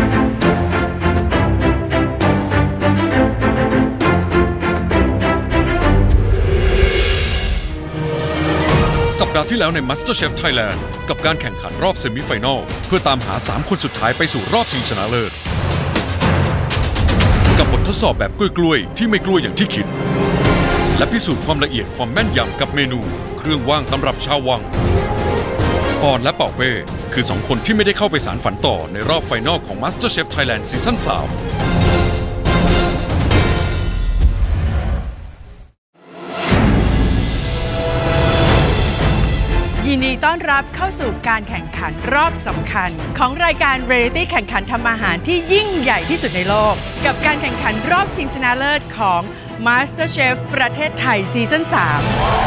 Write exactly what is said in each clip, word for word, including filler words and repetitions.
สัปดาห์ที่แล้วใน MasterChef Thailand กับการแข่งขันรอบเซมิไฟแนลเพื่อตามหาสามคนสุดท้ายไปสู่รอบชิงชนะเลิศกับบททดสอบแบบกล้วยๆที่ไม่กล้วยอย่างที่คิดและพิสูจน์ความละเอียดความแม่นยำกับเมนูเครื่องว่างตำรับชาววังปอนและเป่าเป้คือสองคนที่ไม่ได้เข้าไปสานฝันต่อในรอบไฟนอลของ MasterChef Thailand ซีซั่นสามยินดีต้อนรับเข้าสู่การแข่งขันรอบสำคัญของรายการเรียลิตี้แข่งขันทำอาหารที่ยิ่งใหญ่ที่สุดในโลกกับการแข่งขันรอบชิงชนะเลิศของ MasterChef ประเทศไทยซีซั่นสาม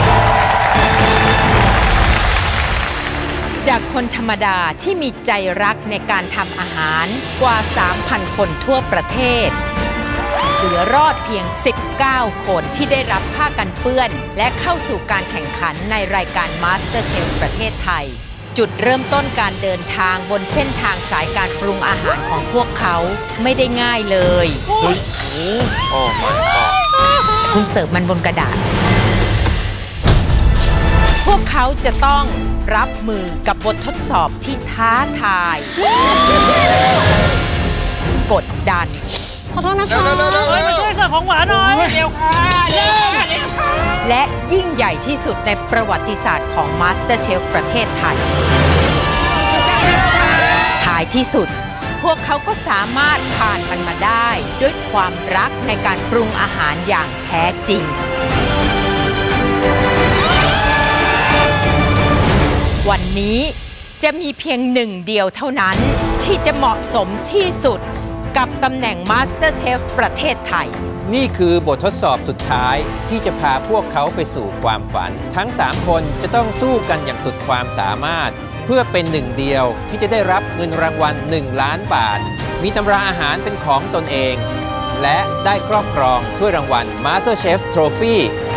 จากคนธรรมดาที่มีใจรักในการทำอาหารกว่า สามพัน คนทั่วประเทศเหลือรอดเพียง สิบเก้า คนที่ได้รับผ้ากันเปื้อนและเข้าสู่การแข่งขันในรายการ MasterChef ประเทศไทยจุดเริ่มต้นการเดินทางบนเส้นทางสายการปรุงอาหารของพวกเขาไม่ได้ง่ายเลยเฮ้ยโอ้ my god คุณเสิร์ฟมันบนกระดาษพวกเขาจะต้องรับมือกับบททดสอบที่ท้าทายกดดันขอโทษนะคะเฮ้ยมาช่วยค่ะของหวานหน่อยเร็วค่ะเร็วค่ะและยิ่งใหญ่ที่สุดในประวัติศาสตร์ของ MasterChef ประเทศไทยท้ายที่สุดพวกเขาก็สามารถผ่านมันมาได้ด้วยความรักในการปรุงอาหารอย่างแท้จริงวันนี้จะมีเพียงหนึ่งเดียวเท่านั้นที่จะเหมาะสมที่สุดกับตำแหน่ง MasterChef ประเทศไทยนี่คือบททดสอบสุดท้ายที่จะพาพวกเขาไปสู่ความฝันทั้งสามคนจะต้องสู้กันอย่างสุดความสามารถเพื่อเป็นหนึ่งเดียวที่จะได้รับเงินรางวัลหนึ่งล้านบาทมีตำราอาหารเป็นของตนเองและได้ครอบครองถ้วยรางวัล MasterChef Trophy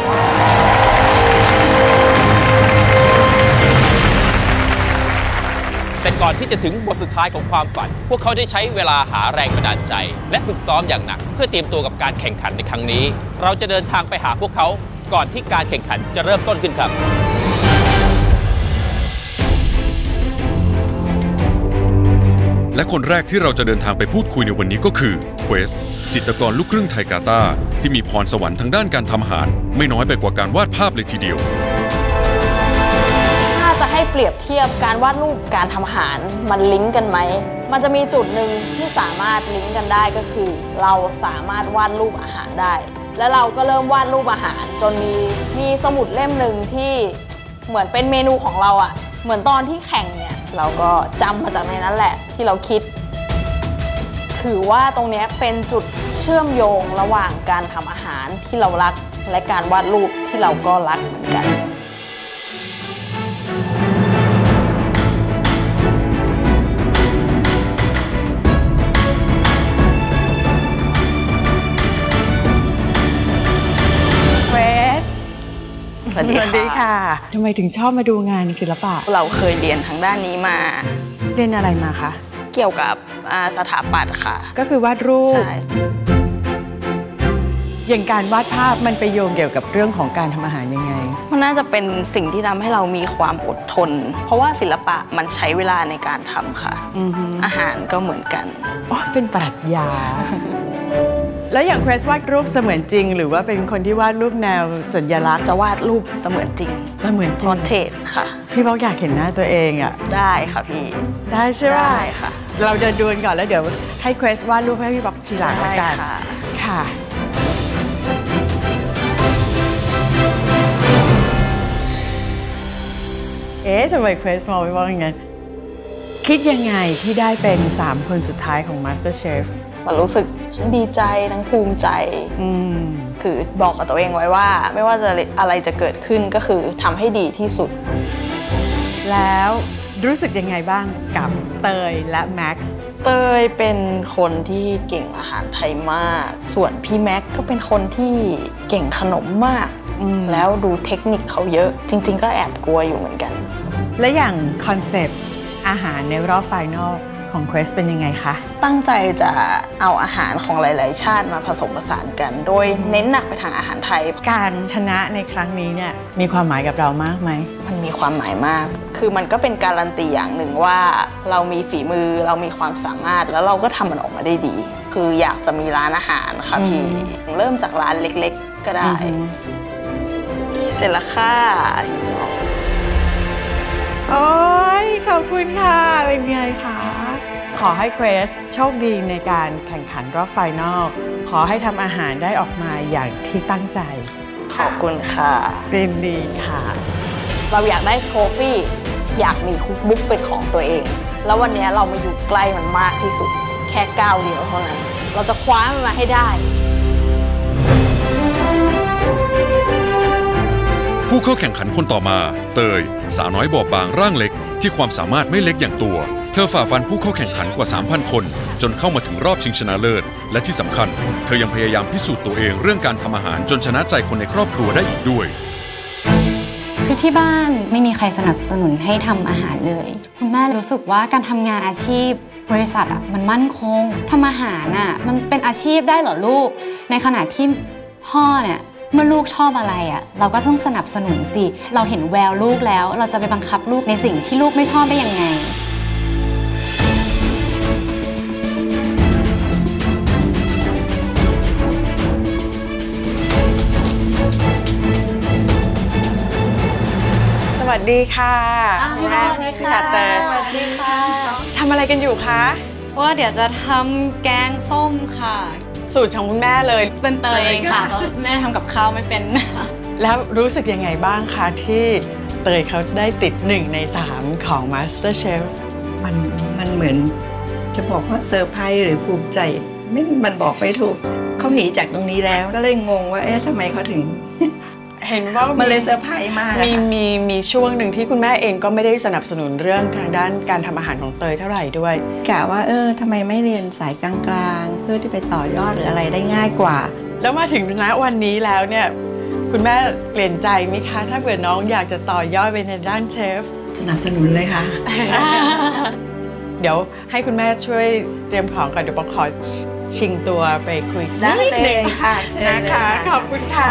แต่ก่อนที่จะถึงบทสุดท้ายของความฝันพวกเขาได้ใช้เวลาหาแรงบันดาลใจและฝึกซ้อมอย่างหนักเพื่อเตรียมตัวกับการแข่งขันในครั้งนี้เราจะเดินทางไปหาพวกเขาก่อนที่การแข่งขันจะเริ่มต้นขึ้นครับและคนแรกที่เราจะเดินทางไปพูดคุยในวันนี้ก็คือเควสจิตรกรลูกครึ่งไทยกาตาร์ที่มีพรสวรรค์ทางด้านการทำอาหารไม่น้อยไปกว่าการวาดภาพเลยทีเดียวจะให้เปรียบเทียบการวาดรูปการทำอาหารมันลิงก์กันไหมมันจะมีจุดหนึ่งที่สามารถลิงก์กันได้ก็คือเราสามารถวาดรูปอาหารได้แล้วเราก็เริ่มวาดรูปอาหารจนมีมีสมุดเล่มหนึ่งที่เหมือนเป็นเมนูของเราอะเหมือนตอนที่แข่งเนี่ยเราก็จำมาจากในนั้นแหละที่เราคิดถือว่าตรงนี้เป็นจุดเชื่อมโยงระหว่างการทำอาหารที่เรารักและการวาดรูปที่เราก็รักเหมือนกันสวัสดีค่ะทำไมถึงชอบมาดูงานศิลปะเราเคยเรียนทางด้านนี้มาเรียนอะไรมาคะเกี่ยวกับสถาปัตย์ค่ะก็คือวาดรูปใช่อย่างการวาดภาพมันไปโยงเกี่ยวกับเรื่องของการทำอาหารยังไงมันน่าจะเป็นสิ่งที่ทำให้เรามีความอดทนเพราะว่าศิลปะมันใช้เวลาในการทำค่ะ อาหารก็เหมือนกันอ๋อเป็นปรัชญาแล้วอย่างเควสวาดรูปเสมือนจริงหรือว่าเป็นคนที่วาดรูปแนวสัญลักษณ์จะวาดรูปเสมือนจริงเสมือนจริงพอร์เทรตค่ะพี่บอกอยากเห็นหน้าตัวเองอ่ะได้ค่ะพี่ได้ใช่ไหมได้ค่ะเราเดินดูกันก่อนแล้วเดี๋ยวให้เควสวาดรูปให้พี่บอกทีหลังกันค่ะเอ๊ะทำไมเควสมองไม่ว่าอย่างนั้นคิดยังไงที่ได้เป็นสามคนสุดท้ายของ MasterChef มันรู้สึกทั้งดีใจทั้งภูมิใจคือบอกกับตัวเองไว้ว่าไม่ว่าจะอะไรจะเกิดขึ้นก็คือทำให้ดีที่สุดแล้วรู้สึกยังไงบ้างกับเตยและแม็กซ์เตยเป็นคนที่เก่งอาหารไทยมากส่วนพี่แม็กก็เป็นคนที่เก่งขนมมากแล้วดูเทคนิคเขาเยอะจริงๆก็แอบกลัวอยู่เหมือนกันและอย่างคอนเซปต์อาหารในรอบไฟนอลขของ Quest เป็นยังไงคะตั้งใจจะเอาอาหารของหลายๆชาติมาผสมผสานกันโดยเน้นหนักไปทางอาหารไทยการชนะในครั้งนี้เนี่ยมีความหมายกับเรามากไหมมันมีความหมายมากคือมันก็เป็นการันตีอย่างหนึ่งว่าเรามีฝีมือเรามีความสามารถแล้วเราก็ทำมันออกมาได้ดีคืออยากจะมีร้านอาหารค่ะพี่เริ่มจากร้านเล็กๆก็ได้เสร็จแล้วค่ะโอ้ยขอบคุณค่ะเป็นไงคะขอให้ Quest โชคดีในการแข่งขันรอบไฟนอลขอให้ทำอาหารได้ออกมาอย่างที่ตั้งใจขอบคุณค่ะเป็นดีค่ะเราอยากได้โทฟี่อยากมีคุกบุ๊กเป็นของตัวเองแล้ววันนี้เรามาอยู่ใกล้มันมากที่สุดแค่ก้าวเดียวเท่านั้นเราจะคว้ามันมาให้ได้ผู้เข้าแข่งขันคนต่อมาเตยสาวน้อยบอบบางร่างเล็กที่ความสามารถไม่เล็กอย่างตัวเธอฝ่าฟันผู้เข้าแข่งขันกว่า สามพัน คนจนเข้ามาถึงรอบชิงชนะเลิศและที่สำคัญเธอยังพยายามพิสูจน์ตัวเองเรื่องการทำอาหารจนชนะใจคนในครอบครัวได้อีกด้วยคือที่บ้านไม่มีใครสนับสนุนให้ทำอาหารเลยคุณแม่รู้สึกว่าการทำงานอาชีพบริษัทอ่ะมันมั่นคงทำอาหารอ่ะมันเป็นอาชีพได้เหรอลูกในขณะที่พ่อเนี่ยเมื่อลูกชอบอะไรอ่ะเราก็ต้องสนับสนุนสิเราเห็นแววลูกแล้วเราจะไปบังคับลูกในสิ่งที่ลูกไม่ชอบได้ยังไงสวัสดีค่ะสวัสดีค่ะสวัสดีค่ะทำอะไรกันอยู่คะว่าเดี๋ยวจะทำแกงส้มค่ะสูตรของคุณแม่เลยเป็นเตยเองค่ะแม่ทำกับข้าวไม่เป็นแล้วรู้สึกยังไงบ้างคะที่เตยเขาได้ติดหนึ่งในสามของ MasterChef มันมันเหมือนจะบอกว่าเซอร์ไพรส์หรือภูมิใจไม่มันบอกไม่ถูกเขาหนีจากตรงนี้แล้วก็เลยงงว่าเอ๊ะทำไมเขาถึงเห็นว่ามันเลยเซอร์ไพรส์มากมีมีมีช่วงหนึ่งที่คุณแม่เองก็ไม่ได้สนับสนุนเรื่องทางด้านการทำอาหารของเตยเท่าไหร่ด้วยกะว่าเออทำไมไม่เรียนสายกลางๆเพื่อที่ไปต่อยอดหรืออะไรได้ง่ายกว่าแล้วมาถึงณวันนี้แล้วเนี่ยคุณแม่เปลี่ยนใจไหมคะถ้าเผื่อน้องอยากจะต่อยอดไปในด้านเชฟสนับสนุนเลยค่ะเดี๋ยวให้คุณแม่ช่วยเตรียมของก่อนเดี๋ยวปอขอชิงตัวไปคุยได้เลยค่ะนะคะขอบคุณค่ะ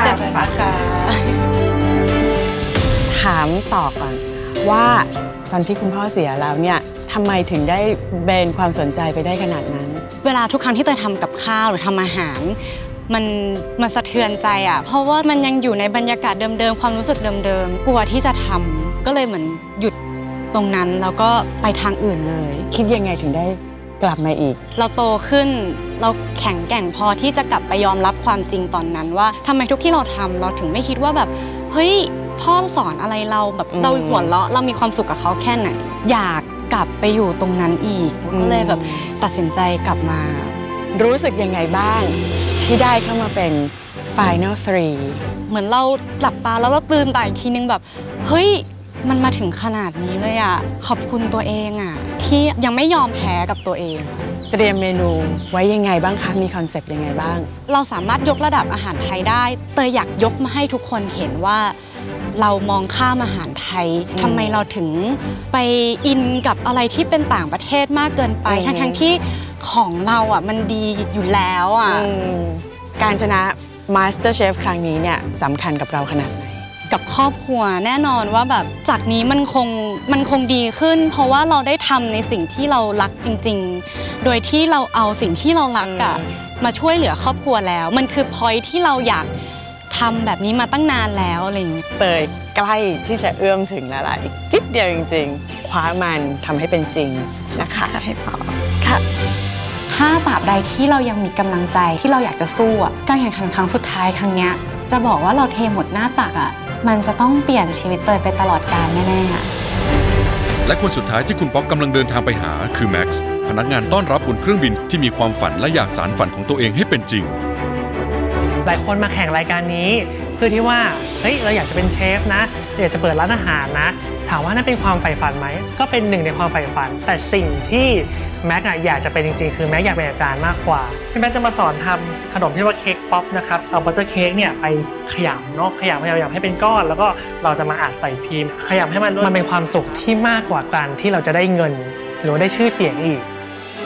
ถามต่อก่อนว่าตอนที่คุณพ่อเสียแล้วเนี่ยทำไมถึงได้เบนความสนใจไปได้ขนาดนั้นเวลาทุกครั้งที่เตยทำกับข้าวหรือทำอาหารมันมันสะเทือนใจอ่ะเพราะว่ามันยังอยู่ในบรรยากาศเดิมๆความรู้สึกเดิมๆกลัวที่จะทำก็เลยเหมือนหยุดตรงนั้นแล้วก็ไปทางอื่นเลยคิดยังไงถึงได้กลับมาอีกเราโตขึ้นเราแข็งแกร่งพอที่จะกลับไปยอมรับความจริงตอนนั้นว่าทำไมทุกที่เราทำเราถึงไม่คิดว่าแบบเฮ้ยพ่อสอนอะไรเราแบบเราหัวเราะเรามีความสุขกับเขาแค่ไหนอยากกลับไปอยู่ตรงนั้นอีกก็เลยแบบตัดสินใจกลับมารู้สึกยังไงบ้างที่ได้เข้ามาเป็น Final สามเหมือนเราหลับตาแล้วเราตื่นตาอีกทีนึงแบบเฮ้ยมันมาถึงขนาดนี้เลยอ่ะขอบคุณตัวเองอ่ะที่ยังไม่ยอมแพ้กับตัวเองเตรียมเมนูไว้ยังไงบ้างคะมีคอนเซปต์ยังไงบ้างเราสามารถยกระดับอาหารไทยได้เตยอยากยกมาให้ทุกคนเห็นว่าเรามองข้ามอาหารไทยทำไมเราถึงไปอินกับอะไรที่เป็นต่างประเทศมากเกินไปทั้งๆที่ของเราอ่ะมันดีอยู่แล้วอ่ะการชนะ MasterChef ครั้งนี้เนี่ยสำคัญกับเราขนาดไหนกับครอบครัวแน่นอนว่าแบบจากนี้มันคงมันคงดีขึ้นเพราะว่าเราได้ทำในสิ่งที่เรารักจริงๆโดยที่เราเอาสิ่งที่เรารักอะมาช่วยเหลือครอบครัวแล้วมันคือพอยท์ที่เราอยากทำแบบนี้มาตั้งนานแล้วอะไรอย่างเงี้ยเตยใกล้ที่จะเอื้อมถึงแล้วล่ะอีกจิ๊ดเดียวจริงๆคว้ามันทำให้เป็นจริงนะคะให้พอค่ะถ้าตราบใดที่เรายังมีกำลังใจที่เราอยากจะสู้อ่ะการแข่งขันครั้งสุดท้ายครั้งเนี้ยจะบอกว่าเราเทหมดหน้าตักอ่ะมันจะต้องเปลี่ยนชีวิตเตยไปตลอดกาลแน่ๆและคนสุดท้ายที่คุณป๊อกกำลังเดินทางไปหาคือแม็กซ์พนักงานต้อนรับบนเครื่องบินที่มีความฝันและอยากสานฝันของตัวเองให้เป็นจริงหลายคนมาแข่งรายการนี้เพื่อที่ว่าเฮ้ยเราอยากจะเป็นเชฟนะอยากจะเปิดร้านอาหารนะถามว่านั่นเป็นความใฝ่ฝันไหมก็เป็นหนึ่งในความใฝ่ฝันแต่สิ่งที่แม็กอยากจะเป็นจริงๆคือแม็กอยากเป็นอาจารย์มากกว่าพี่แม็กจะมาสอนทำขนมที่เรียกว่าเค้กป๊อปนะครับเอาบัตเตอร์เค้กเนี่ยไปขยำเนาะขยำขยำให้เป็นก้อนแล้วก็เราจะมาอัดใส่พิมพ์ขยำให้มันมันเป็นความสุขที่มากกว่าการที่เราจะได้เงินหรือได้ชื่อเสียงอีก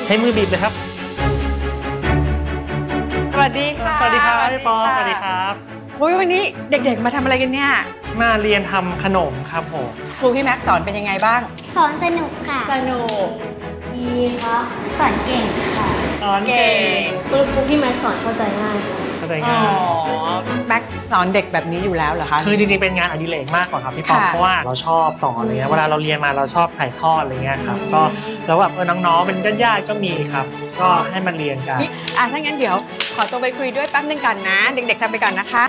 ใช้มือบีบเลยครับสวัสดีค่ะสวัสดีครับพี่ปอสวัสดีครับโอ้ยวันนี้เด็กๆมาทำอะไรกันเนี่ยมาเรียนทำขนมครับผมครูพี่แม็กซ์สอนเป็นยังไงบ้างสอนสนุกค่ะสนุกดีครับสอนเก่งค่ะสอนเก่งครูครูพี่แม็กซ์สอนเข้าใจง่ายเข้าใจง่ายอ๋อแม็กซ์สอนเด็กแบบนี้อยู่แล้วเหรอคะคือจริงๆเป็นงานอดิเรกมากกว่าครับพี่ปอเพราะว่าเราชอบสอนอะไรเงี้ยเวลาเราเรียนมาเราชอบถ่ายทอดอะไรเงี้ยครับก็แล้วแบบน้องๆเป็นญาติๆก็มีครับก็ให้มันเรียนกันอ่ะถ้างั้นเดี๋ยวขอตัวไปคุยด้วยแป๊บนึงกันนะเด็กๆทำไปก่อนนะคะ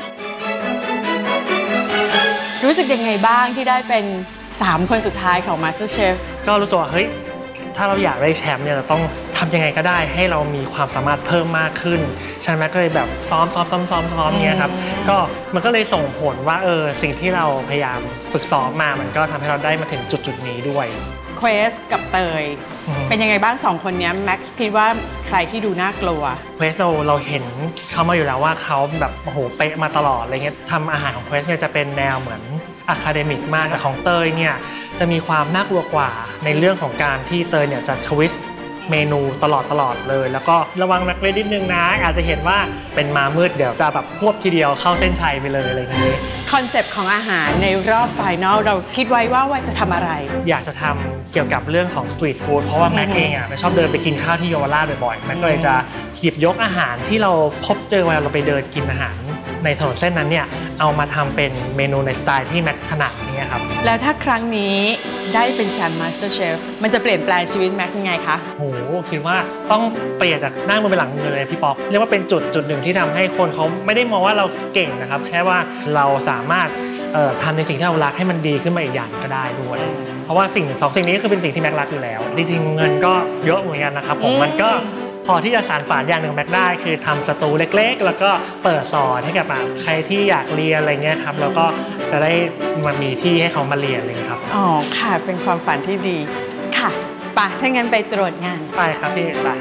รู้สึกยังไงบ้างที่ได้เป็นสามคนสุดท้ายของ MasterChef ก็รู้สึกว่าเฮ้ยถ้าเราอยากได้แชมป์เนี่ยเราต้องทำยังไงก็ได้ให้เรามีความสามารถเพิ่มมากขึ้นฉะนั้นก็เลยแบบซ้อมซ้อมซ้อมซ้อมซ้อมเงี้ยครับก็มันก็เลยส่งผลว่าเออสิ่งที่เราพยายามฝึกซ้อมมามันก็ทำให้เราได้มาถึงจุดจุดนี้ด้วยเควสกับเตยเป็นยังไงบ้างสองคนนี้แม็กซ์คิดว่าใครที่ดูน่ากลัวเควสเราเราเห็นเขามาอยู่แล้วว่าเขาแบบโอ้โหเป๊ะมาตลอดอะไรเงี้ยทำอาหารของเควสเนี่ยจะเป็นแนวเหมือนอะคาเดมิกมากแต่ของเตยเนี่ยจะมีความน่ากลัวกว่าในเรื่องของการที่เตยเนี่ยจะทวิสต์เมนูตลอดตลอดเลยแล้วก็ระวังนักเรียนนิดนึงนะอาจจะเห็นว่าเป็นมามืดเดี๋ยวจะแบบควบทีเดียวเข้าเส้นชัยไปเลยอะไรอย่างนี้คอนเซปต์ของอาหารในรอบไฟนอลเราคิดไว้ว่าว่าจะทำอะไรอยากจะทำเกี่ยวกับเรื่องของสตรีทฟู้ดเพราะว่าแม็กเองอ่ะชอบเดินไปกินข้าวที่เยาวราชบ่อยๆแม็กก็เลยจะหยิบยกอาหารที่เราพบเจอเวลาเราไปเดินกินอาหารในถนนเส้นนั้นเนี่ยเอามาทำเป็นเมนูในสไตล์ที่แม็กถนัดนี่ครับแล้วถ้าครั้งนี้ได้เป็นแชมป์ MasterChef มันจะเปลี่ยนแปลงชีวิตแม็กซ์ยังไงคะโหคิดว่าต้องเปลี่ยนจากหน้ามือเป็นหลังมือเลยพี่ป๊อกเรียกว่าเป็นจุดจุดหนึ่งที่ทำให้คนเขาไม่ได้มองว่าเราเก่งนะครับแค่ว่าเราสามารถทำในสิ่งที่เรารักให้มันดีขึ้นมาอีกอย่างก็ได้ด้วยเพราะว่าสิ่งสองสิ่งนี้ก็คือเป็นสิ่งที่แม็กรักอยู่แล้วจริงๆเงินก็เยอะเหมือนกันนะครับผมมันก็พอที่จะสานฝันอย่างหนึ่งแม็กได้คือทำสตูเล็กๆแล้วก็เปิดสอนให้กับใครที่อยากเรียนอะไรเงี้ยครับแล้วก็จะได้มามีที่ให้เขามาเรียนเลยครับอ๋อค่ะเป็นความฝันที่ดีค่ะป่ะถ้างั้นไปตรวจงานไปครับพี่ไป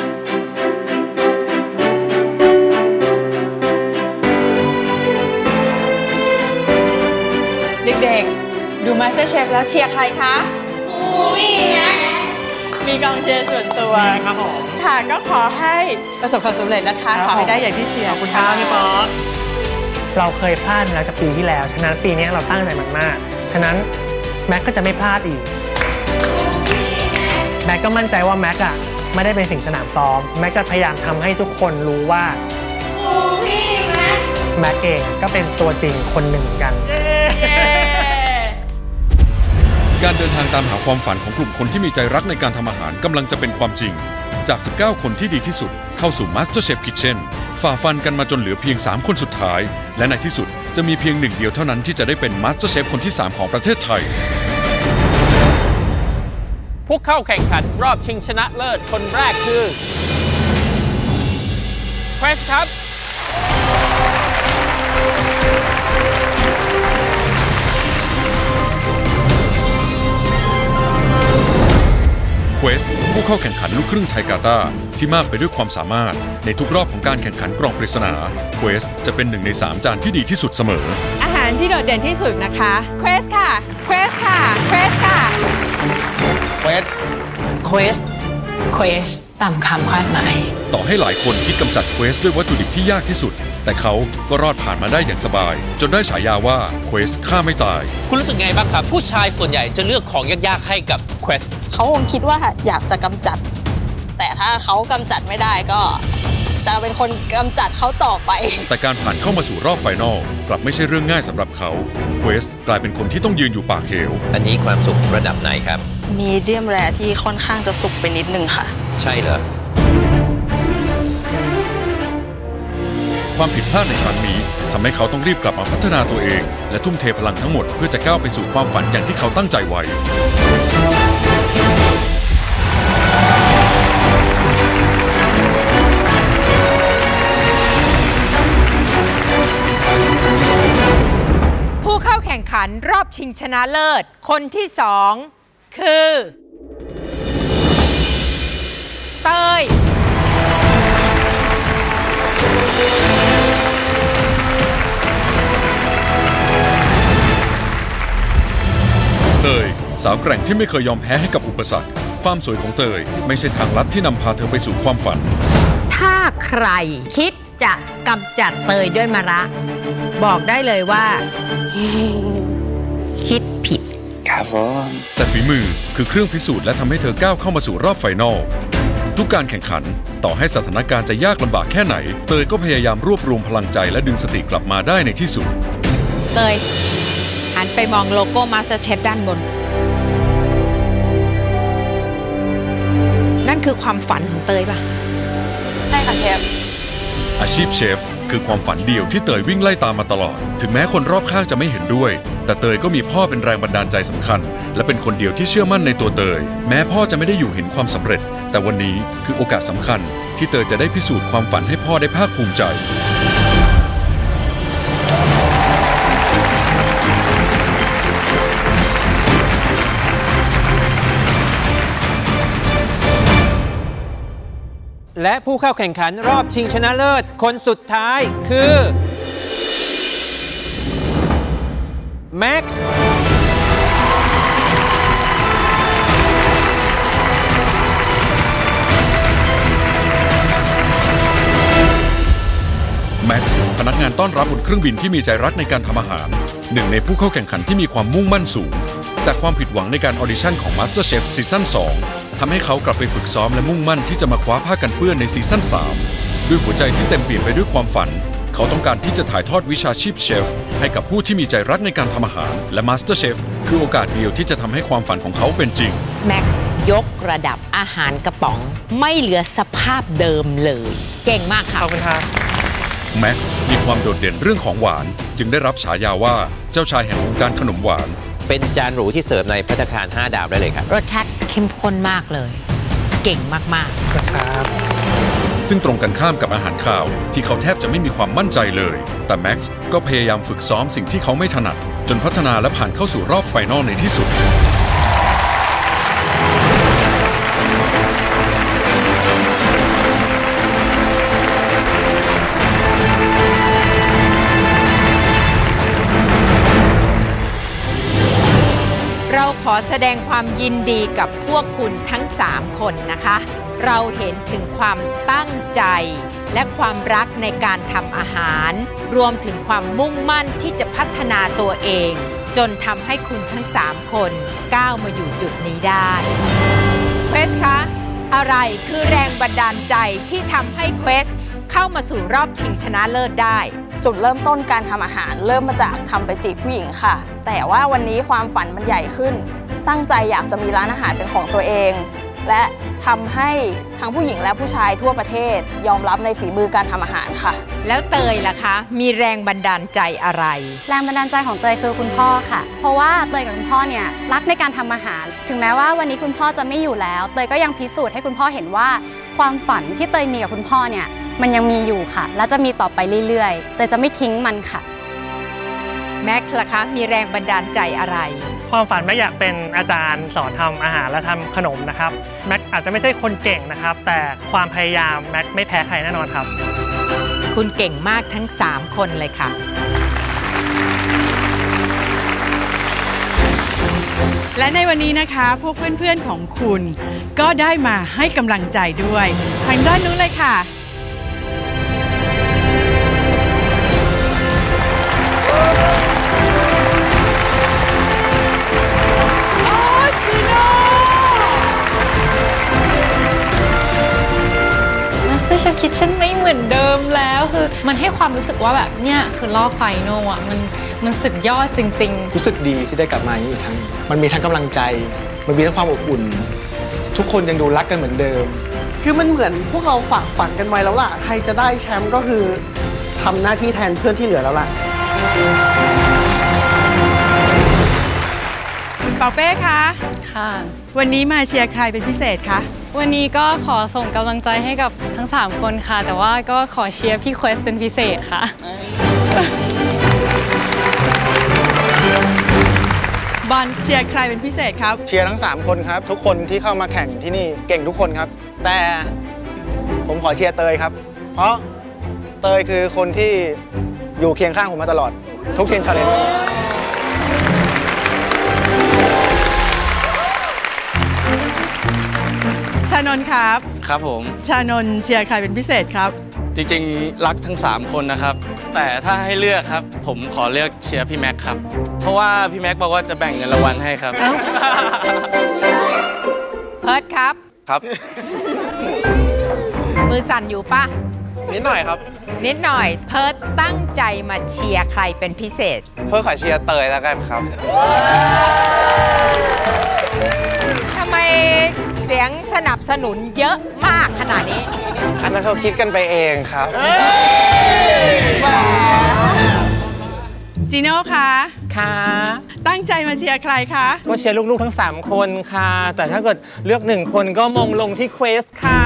เด็กๆดู MasterChef แล้วเชียร์ใครคะครูวี่นะมีกองเชียร์ส่วนตัวครับผมค่ะก็ขอให้ประสบความสำเร็จนะคะขอให้ได้อย่างที่เชียร์ขอบคุณครับพี่ป๊อปเราเคยพลาดมาแล้วจากปีที่แล้วฉะนั้นปีนี้เราตั้งใจมากๆฉะนั้นแม็กก็จะไม่พลาดอีกแม็กก็มั่นใจว่าแม็กอะไม่ได้เป็นสิ่งสนามซ้อมแม็กจะพยายามทำให้ทุกคนรู้ว่าแม็กเองก็เป็นตัวจริงคนหนึ่งเหมือนกันการเดินทางตามหาความฝันของกลุ่มคนที่มีใจรักในการทำอาหารกำลังจะเป็นความจริงจากสิบเก้าคนที่ดีที่สุดเข้าสู่ MasterChef Kitchen ฝ่าฟันกันมาจนเหลือเพียงสามคนสุดท้ายและในที่สุดจะมีเพียงหนึ่งเดียวเท่านั้นที่จะได้เป็น MasterChef คนที่สามของประเทศไทยผู้เข้าแข่งขันรอบชิงชนะเลิศคนแรกคือเควสครับเควสผู้เข้าแข่งขันลูกครึ่งไทยกาตาร์ที่มากไปด้วยความสามารถในทุกรอบของการแข่งขันกล่องปริศนาเควสจะเป็นหนึ่งในสามจานที่ดีที่สุดเสมออาหารที่โดดเด่นที่สุดนะคะเควสค่ะเควสค่ะเควสค่ะเควสเควสเควสตามคำคาดหมายต่อให้หลายคนคิดกำจัดเควสด้วยวัตถุดิบที่ยากที่สุดแต่เขาก็รอดผ่านมาได้อย่างสบายจนได้ฉายาว่าเควสฆ่าไม่ตายคุณรู้สึกไงบ้างครับผู้ชายส่วนใหญ่จะเลือกของยากๆให้กับเควสเขาคงคิดว่าอยากจะกำจัดแต่ถ้าเขากำจัดไม่ได้ก็จะเป็นคนกำจัดเขาต่อไปแต่การผ่านเข้ามาสู่รอบไฟนอลกลับไม่ใช่เรื่องง่ายสำหรับเขาเควสกลายเป็นคนที่ต้องยืนอยู่ปากเหวอันนี้ความสุขระดับไหนครับมีเดียมแรร์ที่ค่อนข้างจะสุกไปนิดนึงค่ะใช่เหรอความผิดพลาดในครั้งนี้ทำให้เขาต้องรีบกลับมาพัฒนาตัวเองและทุ่มเทพลังทั้งหมดเพื่อจะก้าวไปสู่ความฝันอย่างที่เขาตั้งใจไว้ผู้เข้าแข่งขันรอบชิงชนะเลิศคนที่สองคือเตยเตยสาวแกร่งที่ไม่เคยยอมแพ้ให้กับอุปสรรคความสวยของเตยไม่ใช่ทางลัดที่นำพาเธอไปสู่ความฝันถ้าใครคิดจะกำจัดเตยด้วยมะระบอกได้เลยว่า คิดผิดครับผมแต่ฝีมือคือเครื่องพิสูจน์และทำให้เธอก้าวเข้ามาสู่รอบไฟนอลทุกการแข่งขันต่อให้สถานการณ์จะยากลำบากแค่ไหนเตยก็พยายามรวบรวมพลังใจและดึงสติกลับมาได้ในที่สุดเตยหันไปมองโลโก้ MasterChef ด้านบนนั่นคือความฝันของเตยป่ะใช่ค่ะเชฟอาชีพเชฟคือความฝันเดียวที่เตยวิ่งไล่ตามมาตลอดถึงแม้คนรอบข้างจะไม่เห็นด้วยแต่เตยก็มีพ่อเป็นแรงบันดาลใจสำคัญและเป็นคนเดียวที่เชื่อมั่นในตัวเตยแม้พ่อจะไม่ได้อยู่เห็นความสำเร็จแต่วันนี้คือโอกาสสำคัญที่เตยจะได้พิสูจน์ความฝันให้พ่อได้ภาคภูมิใจและผู้เข้าแข่งขันรอบชิงชนะเลิศคนสุดท้ายคือแม็กซ์แม็กซ์พนักงานต้อนรับบนเครื่องบินที่มีใจรักในการทำอาหารหนึ่งในผู้เข้าแข่งขันที่มีความมุ่งมั่นสูงจากความผิดหวังในการออดิชั่นของ MasterChef ซีซั่นสองทำให้เขากลับไปฝึกซ้อมและมุ่งมั่นที่จะมาคว้าผ้ากันเปื้อนในซีซั่นสามด้วยหัวใจที่เต็มเปี่ยมไปด้วยความฝันเขาต้องการที่จะถ่ายทอดวิชาชีพเชฟให้กับผู้ที่มีใจรักในการทำอาหารและ MasterChef คือโอกาสเดียวที่จะทำให้ความฝันของเขาเป็นจริงแม็กซ์ยกระดับอาหารกระป๋องไม่เหลือสภาพเดิมเลยเก่งมากค่ะขอบคุณครับแม็กซ์มีความโดดเด่นเรื่องของหวานจึงได้รับฉายาว่าเจ้าชายแห่งวงการขนมหวานเป็นจานหรูที่เสิร์ฟในภัตตาคารห้าดาวได้เลยครับรสชาติเข้มข้นมากเลยเก่งมากๆครับซึ่งตรงกันข้ามกับอาหารคาวที่เขาแทบจะไม่มีความมั่นใจเลยแต่แม็กซ์ก็พยายามฝึกซ้อมสิ่งที่เขาไม่ถนัดจนพัฒนาและผ่านเข้าสู่รอบไฟนอลในที่สุดเราขอแสดงความยินดีกับพวกคุณทั้งสามคนนะคะเราเห็นถึงความตั้งใจและความรักในการทำอาหารรวมถึงความมุ่งมั่นที่จะพัฒนาตัวเองจนทำให้คุณทั้งสามคนก้าวมาอยู่จุดนี้ได้เควสคะอะไรคือแรงบันดาลใจที่ทำให้เควสเข้ามาสู่รอบชิงชนะเลิศได้จุดเริ่มต้นการทำอาหารเริ่มมาจากทำไปจีบผู้หญิงค่ะแต่ว่าวันนี้ความฝันมันใหญ่ขึ้นตั้งใจอยากจะมีร้านอาหารเป็นของตัวเองและทำให้ทั้งผู้หญิงและผู้ชายทั่วประเทศยอมรับในฝีมือการทำอาหารค่ะแล้วเตยล่ะคะมีแรงบันดาลใจอะไรแรงบันดาลใจของเตยคือคุณพ่อค่ะเพราะว่าเตยกับคุณพ่อเนี่ยรักในการทำอาหารถึงแม้ว่าวันนี้คุณพ่อจะไม่อยู่แล้วเตยก็ยังพิสูจน์ให้คุณพ่อเห็นว่าความฝันที่เตยมีกับคุณพ่อเนี่ยมันยังมีอยู่ค่ะและจะมีต่อไปเรื่อยๆเตยจะไม่ทิ้งมันค่ะแม็กซ์ล่ะคะมีแรงบันดาลใจอะไรความฝันแม็กอยากเป็นอาจารย์สอนทำอาหารและทำขนมนะครับแม็กอาจจะไม่ใช่คนเก่งนะครับแต่ความพยายามแม็กไม่แพ้ใครแน่นอนครับคุณเก่งมากทั้งสามคนเลยค่ะและในวันนี้นะคะพวกเพื่อนๆของคุณก็ได้มาให้กำลังใจด้วยทางด้านนู้นเลยค่ะ MasterChef Kitchen ไม่เหมือนเดิมแล้วคือมันให้ความรู้สึกว่าแบบเนี่ยคือรอบไฟนอลอ่ะมันมันสุดยอดจริงๆรู้สึกดีที่ได้กลับมาอีกครั้งมันมีทั้งกำลังใจมันมีทั้งความอบอุ่นทุกคนยังดูรักกันเหมือนเดิมคือมันเหมือนพวกเราฝากฝันกันไว้แล้วล่ะใครจะได้แชมป์ก็คือทำหน้าที่แทนเพื่อนที่เหลือแล้วล่ะคุณเปาเป้คะค่ะวันนี้มาเชียร์ใครเป็นพิเศษคะวันนี้ก็ขอส่งกำลังใจให้กับทั้งสามคนค่ะแต่ว่าก็ขอเชียร์พี่เควสเป็นพิเศษค่ะบอลเชียร์ใครเป็นพิเศษครับเชียร์ทั้งสามคนครับทุกคนที่เข้ามาแข่งที่นี่เก่งทุกคนครับแต่ผมขอเชียร์เตยครับเพราะเตยคือคนที่อยู่เคียงข้างผมมาตลอดทุกทีมชาเลนจ์ชานนท์ครับครับผมชานนท์เชียร์ใครเป็นพิเศษครับจริงๆรักทั้งสามคนนะครับแต่ถ้าให้เลือกครับผมขอเลือกเชียร์พี่แม็กครับเพราะว่าพี่แม็กบอกว่าจะแบ่งเงินรางวัลให้ครับเพิร์ทครับครับมือสั่นอยู่ปะนิดหน่อยครับนิดหน่อยเพิร์ทตั้งใจมาเชียร์ใครเป็นพิเศษเพิร์ทขอเชียร์เตยแล้วกันครับทำไมเสียงสนับสนุนเยอะมากขนาดนี้อันนั้นเขาคิดกันไปเองครับจีโน่คะค่ะตั้งใจมาเชียร์ใครคะก็เชียร์ลูกๆทั้งสามคนค่ะแต่ถ้าเกิดเลือกหนึ่งคนก็มงลงที่เควสค่ะ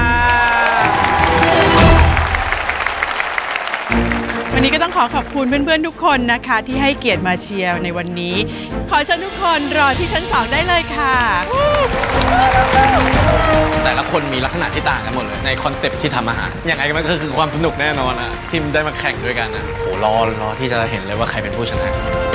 วันนี้ก็ต้องขอขอบคุณเพื่อนๆทุกคนนะคะที่ให้เกียรติมาเชียร์ในวันนี้ขอเชิญทุกคนรอที่ชั้นสองได้เลยค่ะแต่ละคนมีลักษณะที่ต่างกันหมดเลยในคอนเซ็ปต์ที่ทำอาหารอย่างไรมันก็คือความสนุกแน่นอนอะทีมได้มาแข่งด้วยกันนะโหรอรอที่จะเห็นเลยว่าใครเป็นผู้ชนะ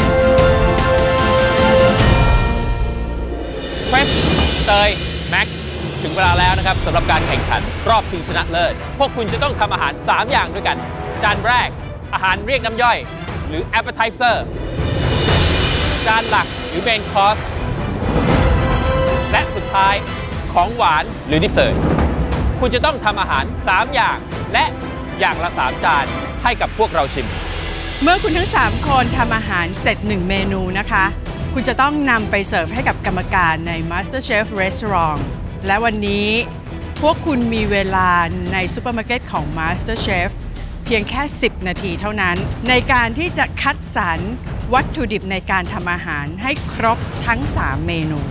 เฟสเตยแม็กถึงเวลาแล้วนะครับสำหรับการแข่งขันรอบชิงชนะเลิศพวกคุณจะต้องทำอาหารสามอย่างด้วยกันจานแรกอาหารเรียกน้ำย่อยหรือ appetizer จานหลักหรือ main course และสุดท้ายของหวานหรือดิเซอร์ทคุณจะต้องทำอาหารสามอย่างและอย่างละสามจานให้กับพวกเราชิมเมื่อคุณทั้งสามคนทำอาหารเสร็จหนึ่งเมนูนะคะคุณจะต้องนำไปเสิร์ฟให้กับกรรมการใน MasterChef Restaurant และวันนี้พวกคุณมีเวลาในซูเปอร์มาร์เก็ตของ MasterChef เพียงแค่สิบนาทีเท่านั้นในการที่จะคัดสรรวัตถุดิบในการทำอาหารให้ครบทั้งสามเมนู